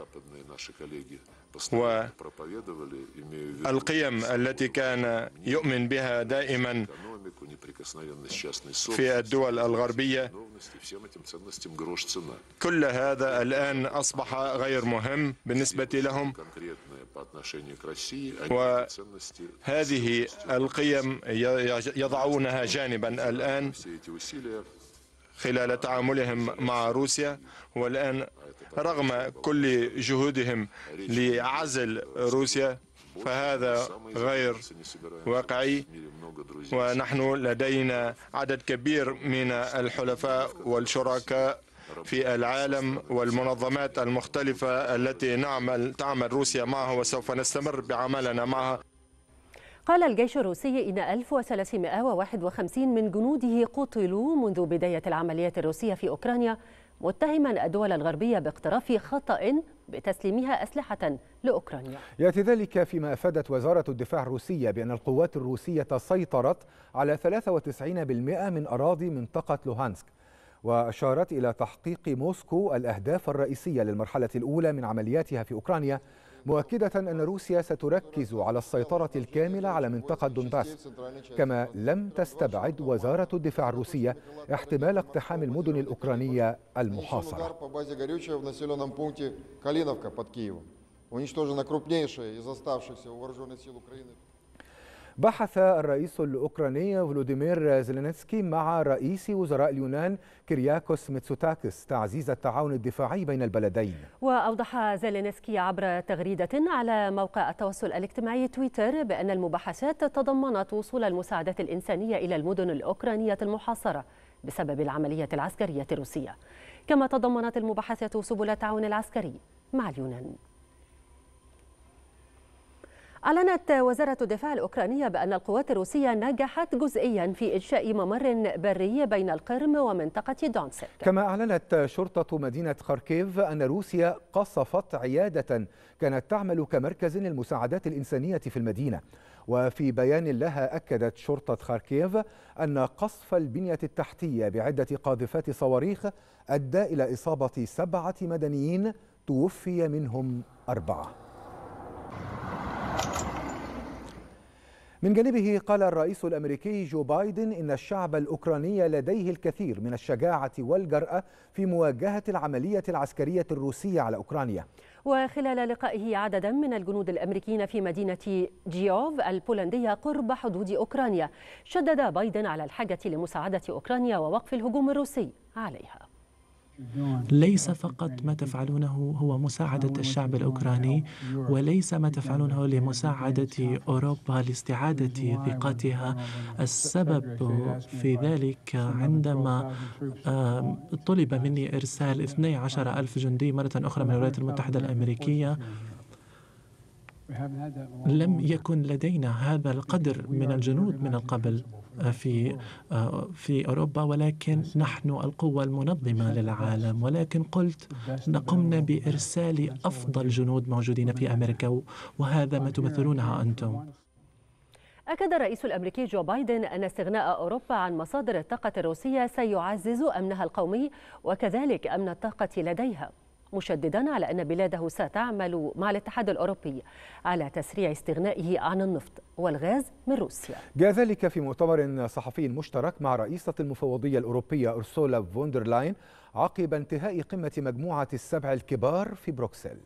Speaker 9: والقيم التي كان يؤمن بها دائما في الدول الغربية، كل هذا الآن أصبح غير مهم بالنسبة لهم، وهذه القيم يضعونها جانبا الآن خلال تعاملهم مع روسيا. والآن رغم كل جهودهم لعزل روسيا فهذا غير واقعي، ونحن لدينا عدد كبير من الحلفاء والشركاء في العالم والمنظمات المختلفة التي نعمل تعمل روسيا معها وسوف نستمر بعملنا معها.
Speaker 2: قال الجيش الروسي إن ألف وثلاثمائة وواحد وخمسين من جنوده قتلوا منذ بداية العمليات الروسية في أوكرانيا، متهما الدول الغربية باقتراف خطأ بتسليمها أسلحة لأوكرانيا.
Speaker 1: يأتي ذلك فيما أفادت وزارة الدفاع الروسية بأن القوات الروسية سيطرت على ثلاثة وتسعين بالمئة من أراضي منطقة لوهانسك، وأشارت إلى تحقيق موسكو الأهداف الرئيسية للمرحلة الأولى من عملياتها في أوكرانيا، مؤكدة أن روسيا ستركز على السيطرة الكاملة على منطقة دونباس. كما لم تستبعد وزارة الدفاع الروسية احتمال اقتحام المدن الأوكرانية المحاصرة. بحث الرئيس الأوكراني فلوديمير زيلينسكي مع رئيس وزراء اليونان كيرياكوس ميتسوتاكس تعزيز التعاون الدفاعي بين البلدين.
Speaker 2: وأوضح زيلينسكي عبر تغريدة على موقع التواصل الاجتماعي تويتر بأن المباحثات تضمنت وصول المساعدات الإنسانية إلى المدن الأوكرانية المحاصرة بسبب العملية العسكرية الروسية، كما تضمنت المباحثات سبل التعاون العسكري مع اليونان. أعلنت وزارة الدفاع الأوكرانية بأن القوات الروسية نجحت جزئيا في إنشاء ممر بري بين القرم ومنطقة دونسك.
Speaker 1: كما أعلنت شرطة مدينة خاركيف أن روسيا قصفت عيادة كانت تعمل كمركز للمساعدات الإنسانية في المدينة. وفي بيان لها أكدت شرطة خاركيف أن قصف البنية التحتية بعدة قاذفات صواريخ أدى إلى إصابة سبعة مدنيين توفي منهم أربعة. من جانبه قال الرئيس الأمريكي جو بايدن إن الشعب الأوكراني لديه الكثير من الشجاعة والجرأة في مواجهة العملية العسكرية الروسية على أوكرانيا.
Speaker 2: وخلال لقائه عددا من الجنود الأمريكيين في مدينة جيوف البولندية قرب حدود أوكرانيا، شدد بايدن على الحاجة لمساعدة أوكرانيا ووقف الهجوم الروسي عليها.
Speaker 13: ليس فقط ما تفعلونه هو مساعدة الشعب الأوكراني، وليس ما تفعلونه لمساعدة أوروبا لاستعادة ثقتها. السبب في ذلك عندما طلب مني إرسال اثني عشر ألف جندي مرة أخرى من الولايات المتحدة الأمريكية، لم يكن لدينا هذا القدر من الجنود من قبل في في أوروبا، ولكن نحن القوة المنظمة للعالم. ولكن قلت قمنا بإرسال أفضل جنود موجودين في أمريكا، وهذا ما تمثلونها أنتم.
Speaker 2: أكد الرئيس الأمريكي جو بايدن أن استغناء أوروبا عن مصادر الطاقة الروسية سيعزز أمنها القومي وكذلك أمن الطاقة لديها. مشددا على أن بلاده ستعمل مع الاتحاد الأوروبي على تسريع استغنائه عن النفط والغاز من روسيا.
Speaker 1: جاء ذلك في مؤتمر صحفي مشترك مع رئيسة المفوضية الأوروبية أرسولا فوندر لاين عقب انتهاء قمة مجموعة السبع الكبار في بروكسل.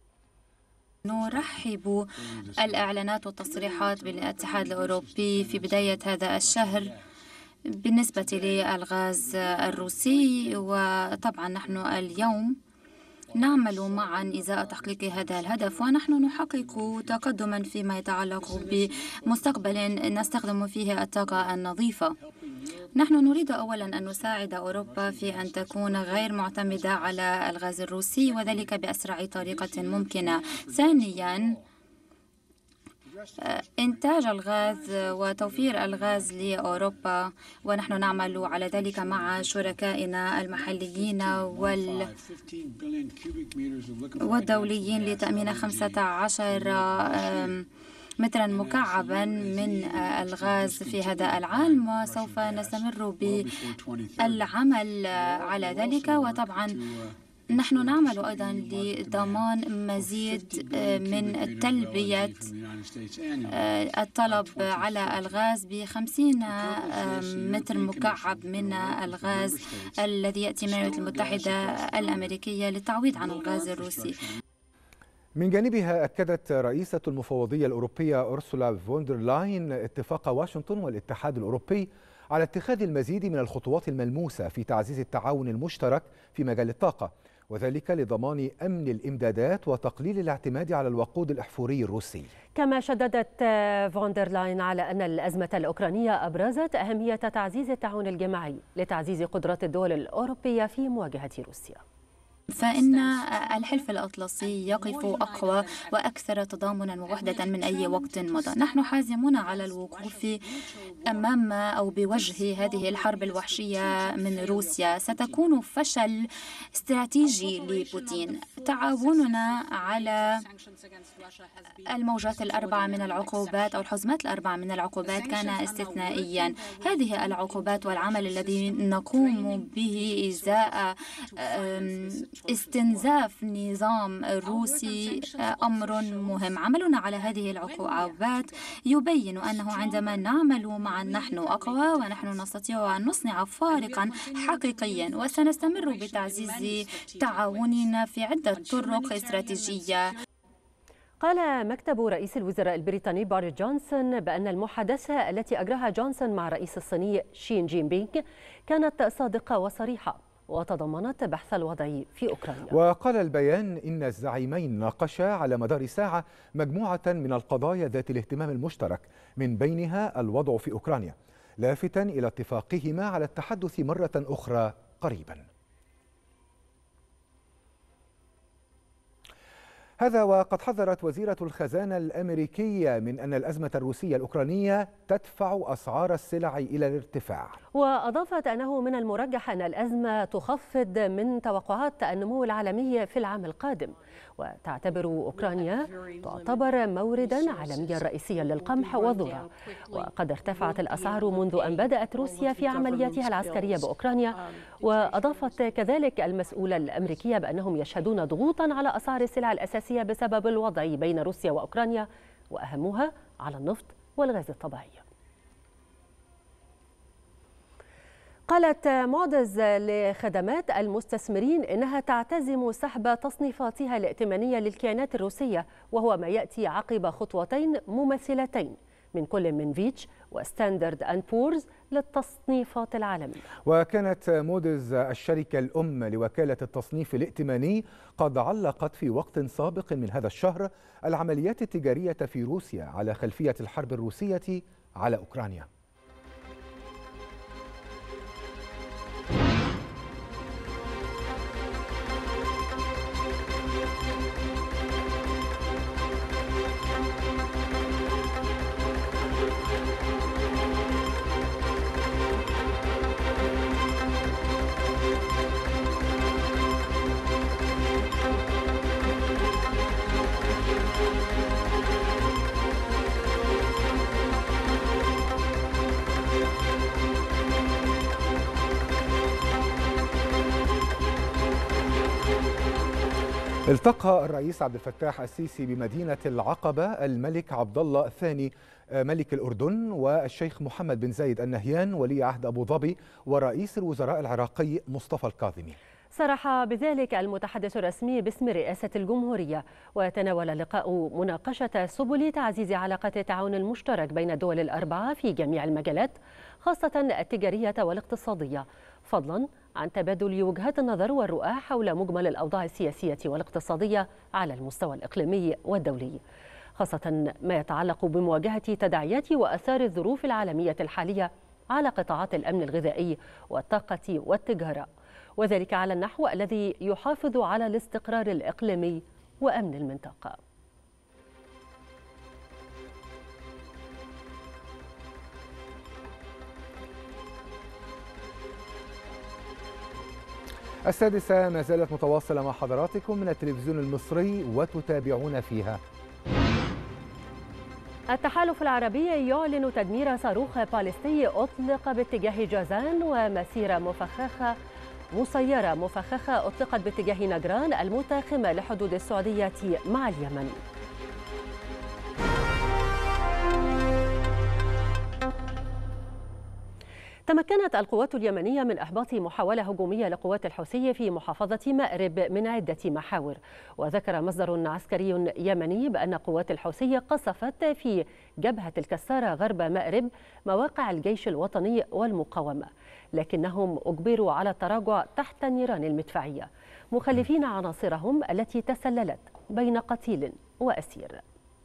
Speaker 14: نرحب الإعلانات والتصريحات بالاتحاد الأوروبي في بداية هذا الشهر بالنسبة للغاز الروسي، وطبعا نحن اليوم نعمل معا إزاء تحقيق هذا الهدف، ونحن نحقق تقدما فيما يتعلق بمستقبل نستخدم فيه الطاقة النظيفة. نحن نريد أولا أن نساعد أوروبا في أن تكون غير معتمدة على الغاز الروسي، وذلك بأسرع طريقة ممكنة. ثانيا إنتاج الغاز وتوفير الغاز لأوروبا، ونحن نعمل على ذلك مع شركائنا المحليين وال... والدوليين لتأمين خمسة عشر مترا مكعبا من الغاز في هذا العام، وسوف نستمر بالعمل على ذلك. وطبعا نحن نعمل أيضا لضمان مزيد من تلبية الطلب على الغاز بخمسين متر مكعب من الغاز الذي يأتي من الولايات المتحدة الأمريكية للتعويض عن الغاز الروسي.
Speaker 1: من جانبها أكدت رئيسة المفوضية الأوروبية أرسولا فوندر لاين اتفاق واشنطن والاتحاد الأوروبي على اتخاذ المزيد من الخطوات الملموسة في تعزيز التعاون المشترك في مجال الطاقة، وذلك لضمان أمن الإمدادات وتقليل الاعتماد على الوقود الأحفوري الروسي.
Speaker 2: كما شددت فوندر لاين على أن الأزمة الأوكرانية أبرزت أهمية تعزيز التعاون الجماعي لتعزيز قدرات الدول الأوروبية في مواجهة روسيا.
Speaker 14: فإن الحلف الأطلسي يقف أقوى وأكثر تضامنا ووحدة من أي وقت مضى. نحن حازمون على الوقوف أمام أو بوجه هذه الحرب الوحشية من روسيا. ستكون فشل استراتيجي لبوتين. تعاوننا على الموجات الأربعة من العقوبات أو الحزمات الأربعة من العقوبات كان استثنائيا. هذه العقوبات والعمل الذي نقوم به إزاء استنزاف النظام الروسي أمر مهم. عملنا على هذه العقوبات يبين أنه عندما نعمل معا نحن أقوى، ونحن نستطيع أن نصنع فارقا حقيقيا، وسنستمر بتعزيز تعاوننا في عدة طرق استراتيجية.
Speaker 2: قال مكتب رئيس الوزراء البريطاني بوريس جونسون بأن المحادثة التي أجراها جونسون مع الرئيس الصيني شي جين بينغ كانت صادقة وصريحة وتضمنت بحث الوضع في أوكرانيا.
Speaker 1: وقال البيان إن الزعيمين ناقشا على مدار ساعة مجموعة من القضايا ذات الاهتمام المشترك، من بينها الوضع في أوكرانيا، لافتا إلى اتفاقهما على التحدث مرة أخرى قريبا. هذا وقد حذرت وزيرة الخزانة الأمريكية من أن الأزمة الروسية الأوكرانية تدفع أسعار السلع إلى الارتفاع.
Speaker 2: وأضافت أنه من المرجح أن الأزمة تخفض من توقعات النمو العالمي في العام القادم، وتعتبر أوكرانيا تعتبر موردا عالميا رئيسيا للقمح والذرة. وقد ارتفعت الأسعار منذ أن بدأت روسيا في عملياتها العسكرية بأوكرانيا. وأضافت كذلك المسؤولة الأمريكية بأنهم يشهدون ضغوطا على أسعار السلع الأساسية بسبب الوضع بين روسيا وأوكرانيا، وأهمها على النفط والغاز الطبيعي. قالت مودز لخدمات المستثمرين إنها تعتزم سحب تصنيفاتها الائتمانية للكيانات الروسية، وهو ما يأتي عقب خطوتين مماثلتين من كل من فيتش وستاندرد أند بورز للتصنيفات العالمية.
Speaker 1: وكانت مودز الشركة الأم لوكالة التصنيف الائتماني قد علقت في وقت سابق من هذا الشهر العمليات التجارية في روسيا على خلفية الحرب الروسية على أوكرانيا. التقى الرئيس عبد الفتاح السيسي بمدينة العقبة الملك عبد الله الثاني ملك الأردن والشيخ محمد بن زايد النهيان ولي عهد أبو ظبي ورئيس الوزراء العراقي مصطفى الكاظمي.
Speaker 2: صرح بذلك المتحدث الرسمي باسم رئاسة الجمهورية، وتناول اللقاء مناقشة سبل تعزيز علاقات التعاون المشترك بين الدول الأربعة في جميع المجالات خاصة التجارية والاقتصادية، فضلا عن تبادل وجهات النظر والرؤى حول مجمل الأوضاع السياسية والاقتصادية على المستوى الإقليمي والدولي، خاصة ما يتعلق بمواجهة تداعيات وآثار الظروف العالمية الحالية على قطاعات الأمن الغذائي والطاقة والتجارة، وذلك على النحو الذي يحافظ على الاستقرار الإقليمي وأمن المنطقة.
Speaker 1: السادسة ما زالت متواصلة مع حضراتكم من التلفزيون المصري وتتابعون فيها.
Speaker 2: التحالف العربي يعلن تدمير صاروخ باليستي أطلق باتجاه جازان ومسيرة مفخخة مسيرة مفخخة أطلقت باتجاه نجران المتاخمة لحدود السعودية مع اليمن. تمكنت القوات اليمنية من إحباط محاولة هجومية لقوات الحوثي في محافظة مأرب من عدة محاور، وذكر مصدر عسكري يمني بأن قوات الحوثي قصفت في جبهة الكسارة غرب مأرب مواقع الجيش الوطني والمقاومة، لكنهم أجبروا على التراجع تحت النيران المدفعية مخلفين عناصرهم التي تسللت بين قتيل وأسير.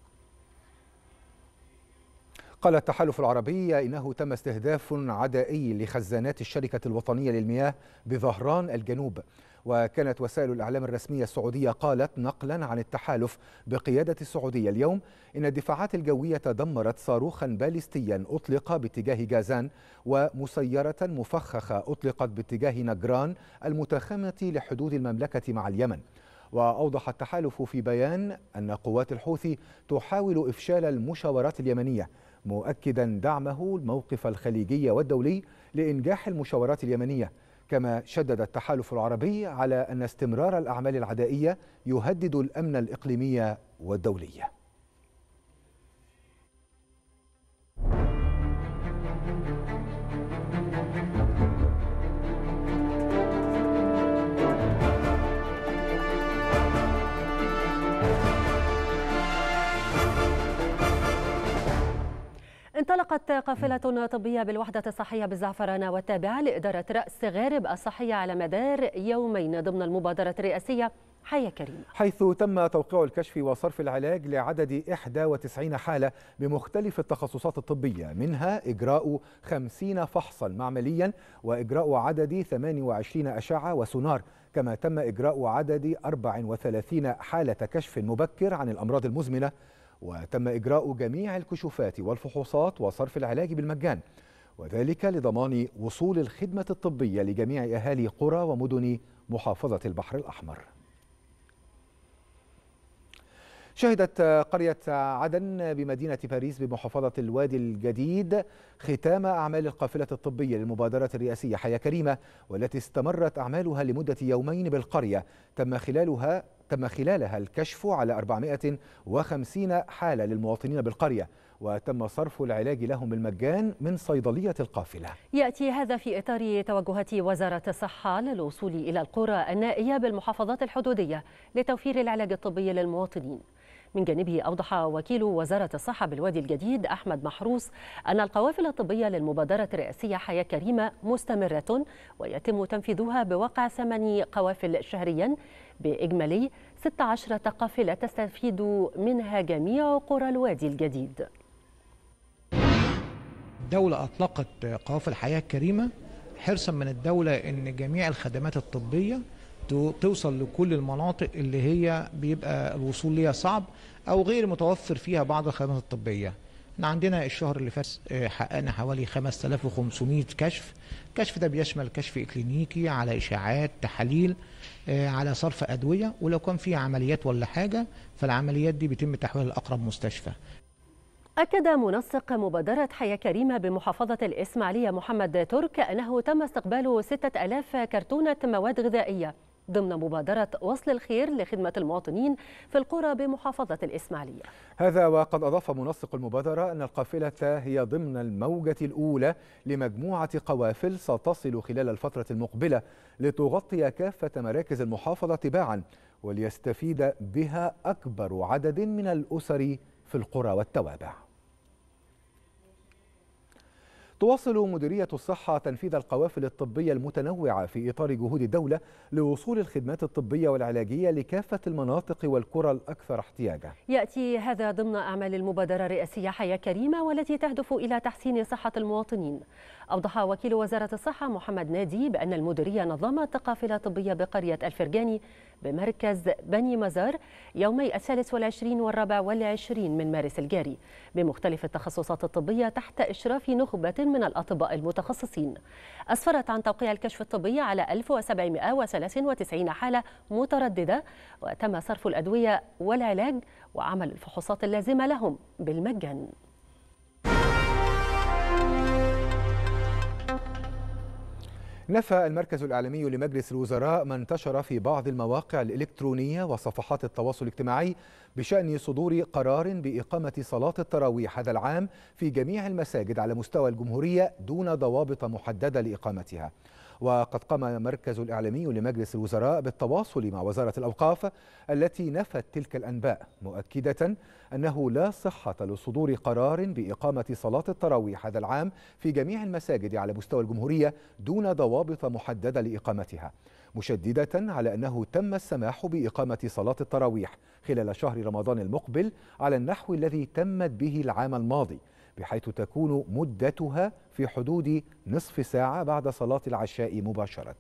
Speaker 1: قال التحالف العربي إنه تم استهداف عدائي لخزانات الشركة الوطنية للمياه بظهران الجنوب، وكانت وسائل الإعلام الرسمية السعودية قالت نقلا عن التحالف بقيادة السعودية اليوم إن الدفاعات الجوية دمرت صاروخا باليستيا أطلق باتجاه جازان ومسيرة مفخخة أطلقت باتجاه نجران المتاخمة لحدود المملكة مع اليمن. وأوضح التحالف في بيان أن قوات الحوثي تحاول إفشال المشاورات اليمنية، مؤكدا دعمه الموقف الخليجي والدولي لإنجاح المشاورات اليمنية. كما شدد التحالف العربي على أن استمرار الأعمال العدائية يهدد الأمن الإقليمي والدولي.
Speaker 2: انطلقت قافلة طبية بالوحدة الصحية بالزعفرانة والتابعة لإدارة رأس غارب الصحية على مدار يومين ضمن المبادرة الرئاسية حياة كريمة،
Speaker 1: حيث تم توقيع الكشف وصرف العلاج لعدد إحدى وتسعين حالة بمختلف التخصصات الطبية، منها إجراء خمسين فحصا معمليا وإجراء عدد ثمانية وعشرين أشعة وسونار، كما تم إجراء عدد أربع وثلاثين حالة كشف مبكر عن الأمراض المزمنة، وتم إجراء جميع الكشوفات والفحوصات وصرف العلاج بالمجان، وذلك لضمان وصول الخدمة الطبية لجميع أهالي قرى ومدن محافظة البحر الأحمر. شهدت قرية عدن بمدينة باريس بمحافظة الوادي الجديد ختام أعمال القافلة الطبية للمبادرة الرئاسية حياة كريمة، والتي استمرت أعمالها لمدة يومين بالقرية. تم خلالها تم خلالها الكشف على أربعمائة وخمسين حالة للمواطنين بالقرية، وتم صرف العلاج لهم بالمجان من صيدلية القافلة.
Speaker 2: يأتي هذا في إطار توجهات وزارة الصحة للوصول إلى القرى النائية بالمحافظات الحدودية لتوفير العلاج الطبي للمواطنين. من جانبه أوضح وكيل وزارة الصحة بالوادي الجديد أحمد محروس أن القوافل الطبية للمبادرة الرئاسية حياة كريمة مستمرة، ويتم تنفيذها بواقع ثماني قوافل شهريا بإجمالي ستة عشر قافلة تستفيد منها جميع قرى الوادي الجديد.
Speaker 16: الدولة أطلقت قوافل حياة كريمة حرصا من الدولة أن جميع الخدمات الطبية توصل لكل المناطق اللي هي بيبقى الوصول ليها صعب أو غير متوفر فيها بعض الخدمات الطبية. احنا عندنا الشهر اللي فات حققنا حوالي خمسة آلاف وخمسمائة كشف. الكشف ده بيشمل كشف إكلينيكي على إشاعات تحاليل على صرف أدوية، ولو كان فيها عمليات ولا حاجة فالعمليات دي بيتم تحويلها لأقرب مستشفى.
Speaker 2: أكد منسق مبادرة حياة كريمة بمحافظة الإسماعيلية محمد ترك أنه تم استقبال ستة آلاف كرتونة مواد غذائية ضمن مبادرة وصل الخير لخدمة المواطنين في القرى بمحافظة الإسماعيلية.
Speaker 1: هذا وقد أضاف منسق المبادرة أن القافلة هي ضمن الموجة الأولى لمجموعة قوافل ستصل خلال الفترة المقبلة لتغطي كافة مراكز المحافظة تباعا، وليستفيد بها أكبر عدد من الأسر في القرى والتوابع. تواصل مديرية الصحة تنفيذ القوافل الطبية المتنوعة في إطار جهود الدولة لوصول الخدمات الطبية والعلاجية لكافة المناطق والقرى الأكثر احتياجا.
Speaker 2: يأتي هذا ضمن أعمال المبادرة الرئاسية حياة كريمة والتي تهدف إلى تحسين صحة المواطنين. أوضح وكيل وزارة الصحة محمد نادي بأن المديرية نظمت قافلة طبية بقرية الفرجاني بمركز بني مزار يومي الثالث والعشرين والرابع والعشرين من مارس الجاري بمختلف التخصصات الطبية تحت إشراف نخبة من الأطباء المتخصصين. أسفرت عن توقيع الكشف الطبي على ألف وسبعمائة وثلاثة وتسعين حالة مترددة، وتم صرف الأدوية والعلاج وعمل الفحوصات اللازمة لهم بالمجان.
Speaker 1: نفى المركز الإعلامي لمجلس الوزراء ما انتشر في بعض المواقع الإلكترونية وصفحات التواصل الاجتماعي بشأن صدور قرار بإقامة صلاة التراويح هذا العام في جميع المساجد على مستوى الجمهورية دون ضوابط محددة لإقامتها. وقد قام مركز الإعلامي لمجلس الوزراء بالتواصل مع وزارة الأوقاف التي نفت تلك الأنباء، مؤكدة أنه لا صحة لصدور قرار بإقامة صلاة التراويح هذا العام في جميع المساجد على مستوى الجمهورية دون ضوابط محددة لإقامتها، مشددة على أنه تم السماح بإقامة صلاة التراويح خلال شهر رمضان المقبل على النحو الذي تمت به العام الماضي، بحيث تكون مدتها في حدود نصف ساعة بعد صلاة العشاء مباشرة.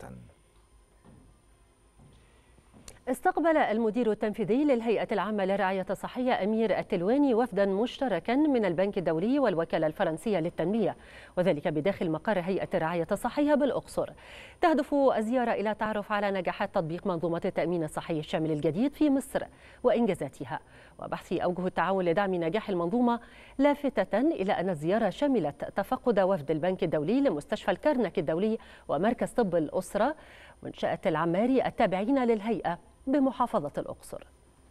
Speaker 2: استقبل المدير التنفيذي للهيئة العامة للرعاية الصحية أمير التلواني وفدا مشتركا من البنك الدولي والوكالة الفرنسية للتنمية، وذلك بداخل مقر هيئة الرعاية الصحية بالأقصر. تهدف الزيارة إلى التعرف على نجاحات تطبيق منظومة التأمين الصحي الشامل الجديد في مصر وإنجازاتها، وبحث أوجه التعاون لدعم نجاح المنظومة، لافتة إلى أن الزيارة شملت تفقد وفد البنك الدولي لمستشفى الكرنك الدولي ومركز طب الأسرة ومنشأة العماري التابعين للهيئة بمحافظة الأقصر.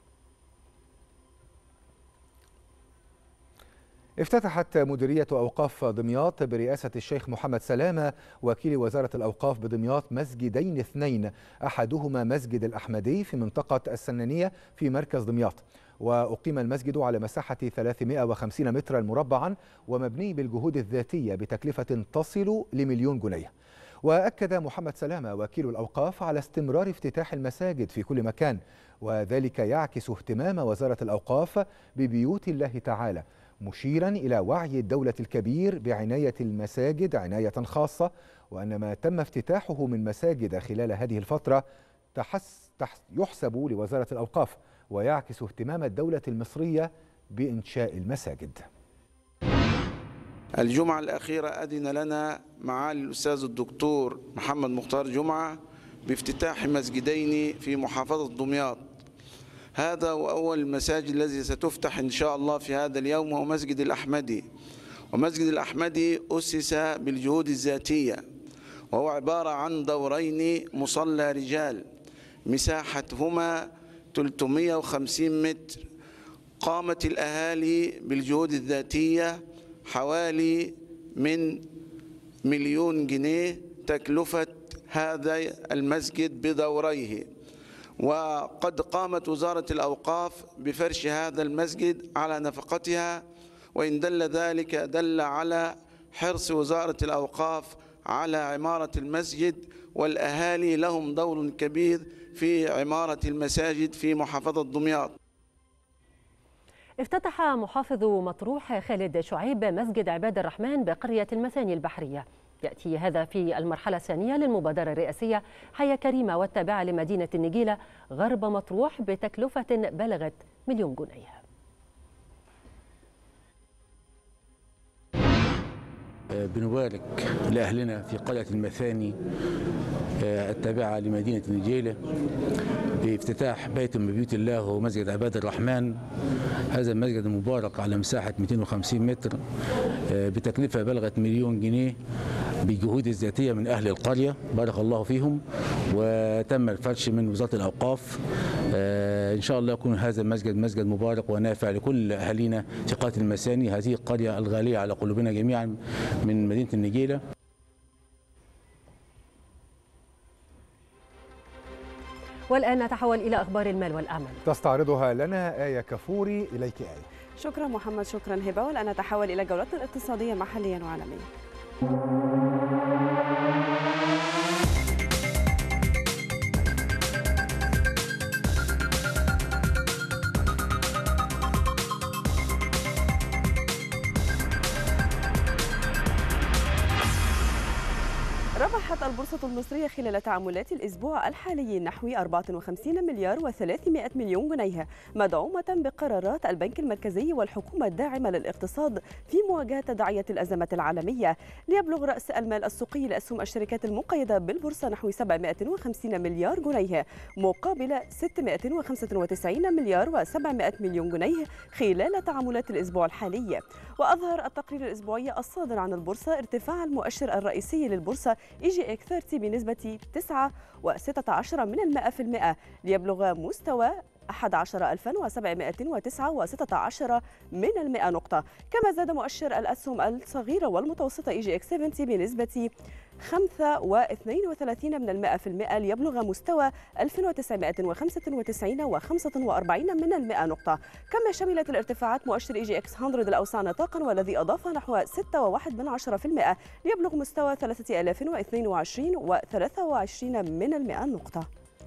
Speaker 1: افتتحت مديرية أوقاف دمياط برئاسة الشيخ محمد سلامة وكيل وزارة الأوقاف بدمياط مسجدين اثنين، أحدهما مسجد الأحمدي في منطقة السنانية في مركز دمياط، وأقيم المسجد على مساحة ثلاثمائة وخمسين مترا مربعا ومبني بالجهود الذاتية بتكلفة تصل لمليون جنيه. وأكد محمد سلامة وكيل الأوقاف على استمرار افتتاح المساجد في كل مكان، وذلك يعكس اهتمام وزارة الأوقاف ببيوت الله تعالى، مشيرا إلى وعي الدولة الكبير بعناية المساجد عناية خاصة، وأن ما تم افتتاحه من مساجد خلال هذه الفترة تحس تحس يحسب لوزارة الأوقاف ويعكس اهتمام الدولة المصرية بإنشاء المساجد.
Speaker 15: الجمعة الأخيرة أذن لنا معالي الأستاذ الدكتور محمد مختار جمعة بافتتاح مسجدين في محافظة دمياط. هذا هو أول المساجد الذي ستفتح إن شاء الله في هذا اليوم، هو مسجد الأحمدي. ومسجد الأحمدي أسس بالجهود الذاتية، وهو عبارة عن دورين مصلى رجال مساحتهما ثلاثمائة وخمسين متر. قامت الأهالي بالجهود الذاتية حوالي من مليون جنيه تكلفة هذا المسجد بدوريه، وقد قامت وزارة الأوقاف بفرش هذا المسجد على نفقتها، وإن دل ذلك دل على حرص وزارة الأوقاف على عمارة المسجد، والأهالي لهم دور كبير في عمارة المساجد في محافظة دمياط.
Speaker 2: افتتح محافظ مطروح خالد شعيب مسجد عباد الرحمن بقرية المثاني البحرية. يأتي هذا في المرحلة الثانية للمبادرة الرئاسية حياة كريمة والتابعة لمدينة النجيلة غرب مطروح بتكلفة بلغت مليون جنيه.
Speaker 17: بنبارك لأهلنا في قرية المثاني التابعة لمدينة النجيلة بافتتاح بيت من بيوت الله ومسجد عباد الرحمن. هذا المسجد المبارك على مساحة مئتين وخمسين متر بتكلفة بلغت مليون جنيه، بالجهود الذاتية من أهل القرية بارك الله فيهم، وتم الفرش من وزارة الأوقاف. إن شاء الله يكون هذا المسجد مسجد مبارك ونافع لكل أهالينا في قرية المساني، هذه القرية الغالية على قلوبنا جميعا من مدينة النجيلة.
Speaker 2: والآن نتحول إلى أخبار المال والأعمال
Speaker 1: تستعرضها لنا آية كفوري. إليك آية.
Speaker 18: شكرا محمد، شكرا هبة. والآن نتحول إلى جولتنا الاقتصادية محليا وعالميا. ربحت البورصة المصرية خلال تعاملات الأسبوع الحالي نحو أربعة وخمسين مليار وثلاثمائة مليون جنيه، مدعومة بقرارات البنك المركزي والحكومة الداعمة للاقتصاد في مواجهة تداعيات الأزمات العالمية. ليبلغ رأس المال السوقي لأسهم الشركات المقيدة بالبورصة نحو سبعمائة وخمسين مليار جنيه مقابل ستمائة وخمسة وتسعين مليار وسبعمائة مليون جنيه خلال تعاملات الأسبوع الحالي. وأظهر التقرير الأسبوعي الصادر عن البورصة ارتفاع المؤشر الرئيسي للبورصة إي جي إكس ثلاثين بنسبة تسعة وستة عشر من المائة في المائة ليبلغ مستوى أحد عشر ألفا وسبعمائة وتسعة وستة عشر من المائة نقطة. كما زاد مؤشر الأسهم الصغيرة والمتوسطة إي جي إكس سبعين بنسبة خمسة واثنين وثلاثين من المائة في المائة ليبلغ مستوى ألف وتسعمائة وخمسة وتسعين وخمسة وأربعين من المائة نقطة. كما شملت الارتفاعات مؤشر إي جي إكس مئة الأوسع نطاقا والذي أضاف نحو ستة وواحد من عشرة في المائة ليبلغ مستوى ثلاثة آلاف واثنين وعشرين وثلاثة وعشرين من المائة نقطة.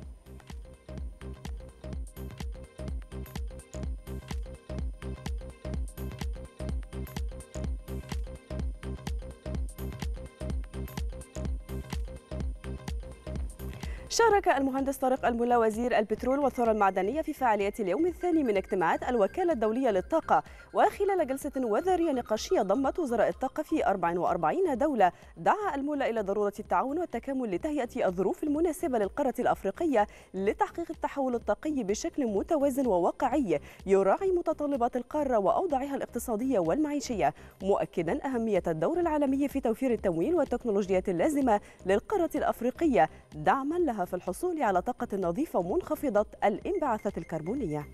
Speaker 18: شارك المهندس طارق الملا وزير البترول والثروة المعدنية في فعاليات اليوم الثاني من اجتماعات الوكالة الدولية للطاقة، وخلال جلسة وزارية نقاشية ضمت وزراء الطاقة في أربع وأربعين دولة. دعا الملا إلى ضرورة التعاون والتكامل لتهيئة الظروف المناسبة للقارة الأفريقية لتحقيق التحول الطاقي بشكل متوازن وواقعي يراعي متطلبات القارة وأوضاعها الاقتصادية والمعيشية، مؤكدا أهمية الدور العالمي في توفير التمويل والتكنولوجيات اللازمة للقارة الأفريقية دعما لها في الحصول على طاقة نظيفة منخفضة الانبعاثات الكربونية.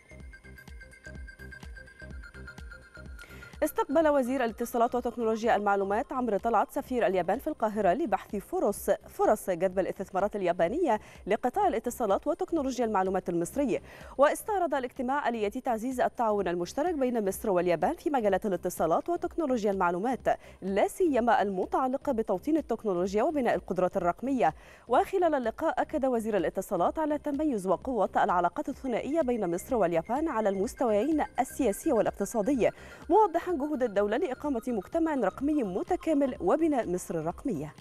Speaker 18: استقبل وزير الاتصالات وتكنولوجيا المعلومات عمرو طلعت سفير اليابان في القاهرة لبحث فرص فرص جذب الاستثمارات اليابانية لقطاع الاتصالات وتكنولوجيا المعلومات المصري. واستعرض الاجتماع آلية تعزيز التعاون المشترك بين مصر واليابان في مجالات الاتصالات وتكنولوجيا المعلومات، لا سيما المتعلقة بتوطين التكنولوجيا وبناء القدرات الرقمية. وخلال اللقاء أكد وزير الاتصالات على تميز وقوة العلاقات الثنائية بين مصر واليابان على المستويين السياسي والاقتصادي، موضحا جهود الدولة لإقامة مجتمع رقمي متكامل وبناء مصر الرقمية.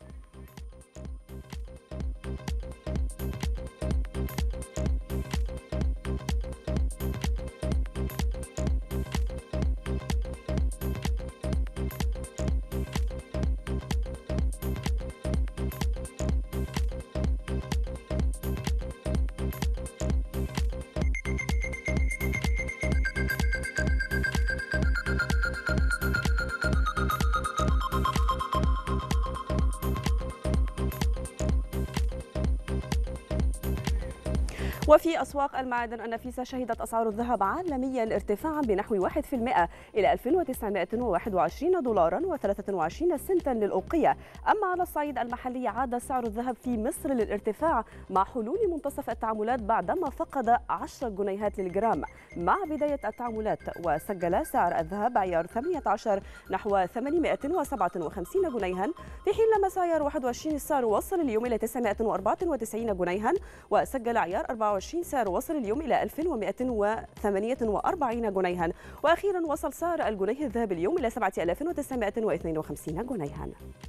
Speaker 18: وفي أسواق المعادن النفيسة شهدت أسعار الذهب عالميا ارتفاعا بنحو واحد بالمئة إلى ألف وتسعمائة وواحد وعشرين دولارا وثلاثة وعشرين سنتا للأوقية. أما على الصعيد المحلي عاد سعر الذهب في مصر للارتفاع مع حلول منتصف التعاملات بعدما فقد عشرة جنيهات للجرام مع بداية التعاملات، وسجل سعر الذهب عيار ثمانية عشر نحو ثمانمائة وسبعة وخمسين جنيها، في حين لمس عيار واحد وعشرين السعر وصل اليوم إلى تسعمائة وأربعة وتسعين جنيها، وسجل عيار أربعة وعشرين سعر وصل اليوم إلى ألف ومائة وثمانية وأربعين جنيها، وأخيرا وصل سعر الجنيه الذهب اليوم إلى سبعة آلاف وتسعمائة واثنين وخمسين جنيها.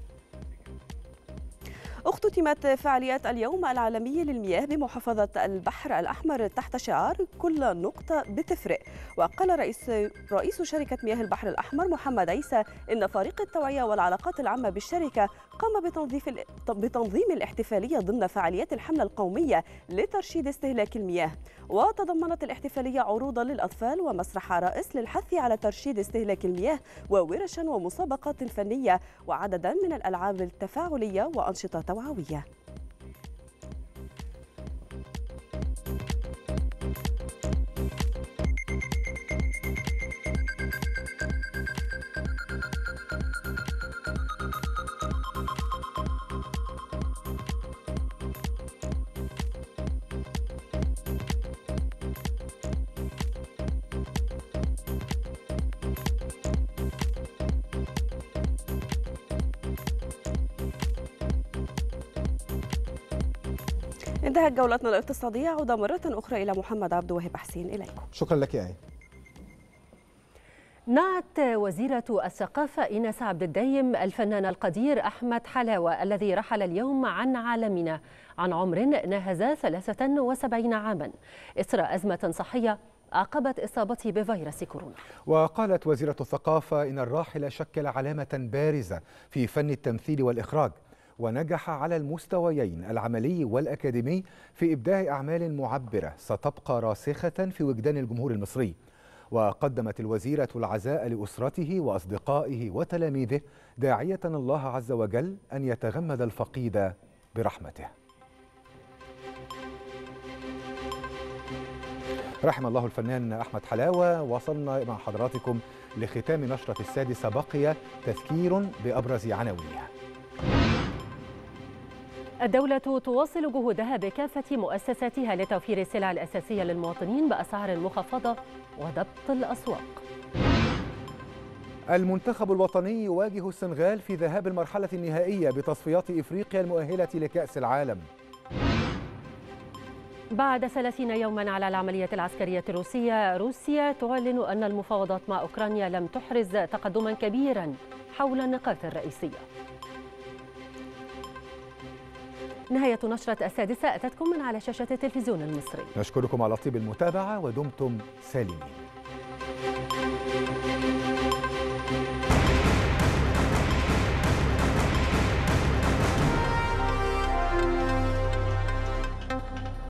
Speaker 18: اختتمت فعاليات اليوم العالمي للمياه بمحافظة البحر الأحمر تحت شعار كل نقطة بتفرق. وقال رئيس رئيس شركة مياه البحر الأحمر محمد عيسى إن فريق التوعية والعلاقات العامة بالشركة قام بتنظيف بتنظيم الاحتفالية ضمن فعاليات الحملة القومية لترشيد استهلاك المياه. وتضمنت الاحتفالية عروضا للأطفال ومسرح عرائس للحث على ترشيد استهلاك المياه وورشا ومسابقات فنية وعددا من الألعاب التفاعلية وأنشطة توعوية. انتهت جولتنا الاقتصادية. عودة مرة أخرى إلى محمد عبد الوهاب حسين، إليكم.
Speaker 1: شكرا لك يا آية.
Speaker 2: نعت وزيرة الثقافة إيناس عبد الدايم الفنان القدير أحمد حلاوة الذي رحل اليوم عن عالمنا عن عمر ناهز ثلاثة وسبعين عاما إثر أزمة صحية عقبت إصابته بفيروس كورونا.
Speaker 1: وقالت وزيرة الثقافة إن الراحل شكل علامة بارزة في فن التمثيل والإخراج، ونجح على المستويين العملي والأكاديمي في إبداع أعمال معبرة ستبقى راسخة في وجدان الجمهور المصري. وقدمت الوزيرة العزاء لأسرته وأصدقائه وتلاميذه داعية الله عز وجل أن يتغمد الفقيد برحمته. رحم الله الفنان أحمد حلاوة. وصلنا مع حضراتكم لختام نشرة السادسة، بقي تذكير بأبرز عناوينها.
Speaker 2: الدولة تواصل جهودها بكافة مؤسساتها لتوفير السلع الأساسية للمواطنين بأسعار مخفضة وضبط الأسواق.
Speaker 1: المنتخب الوطني يواجه السنغال في ذهاب المرحلة النهائية بتصفيات إفريقيا المؤهلة لكأس العالم.
Speaker 2: بعد ثلاثين يوما على العملية العسكرية الروسية، روسيا تعلن أن المفاوضات مع أوكرانيا لم تحرز تقدما كبيرا حول النقاط الرئيسية. نهاية نشرة السادسة أتتكم من على شاشة التلفزيون المصري.
Speaker 1: نشكركم على طيب المتابعة ودمتم سالمين.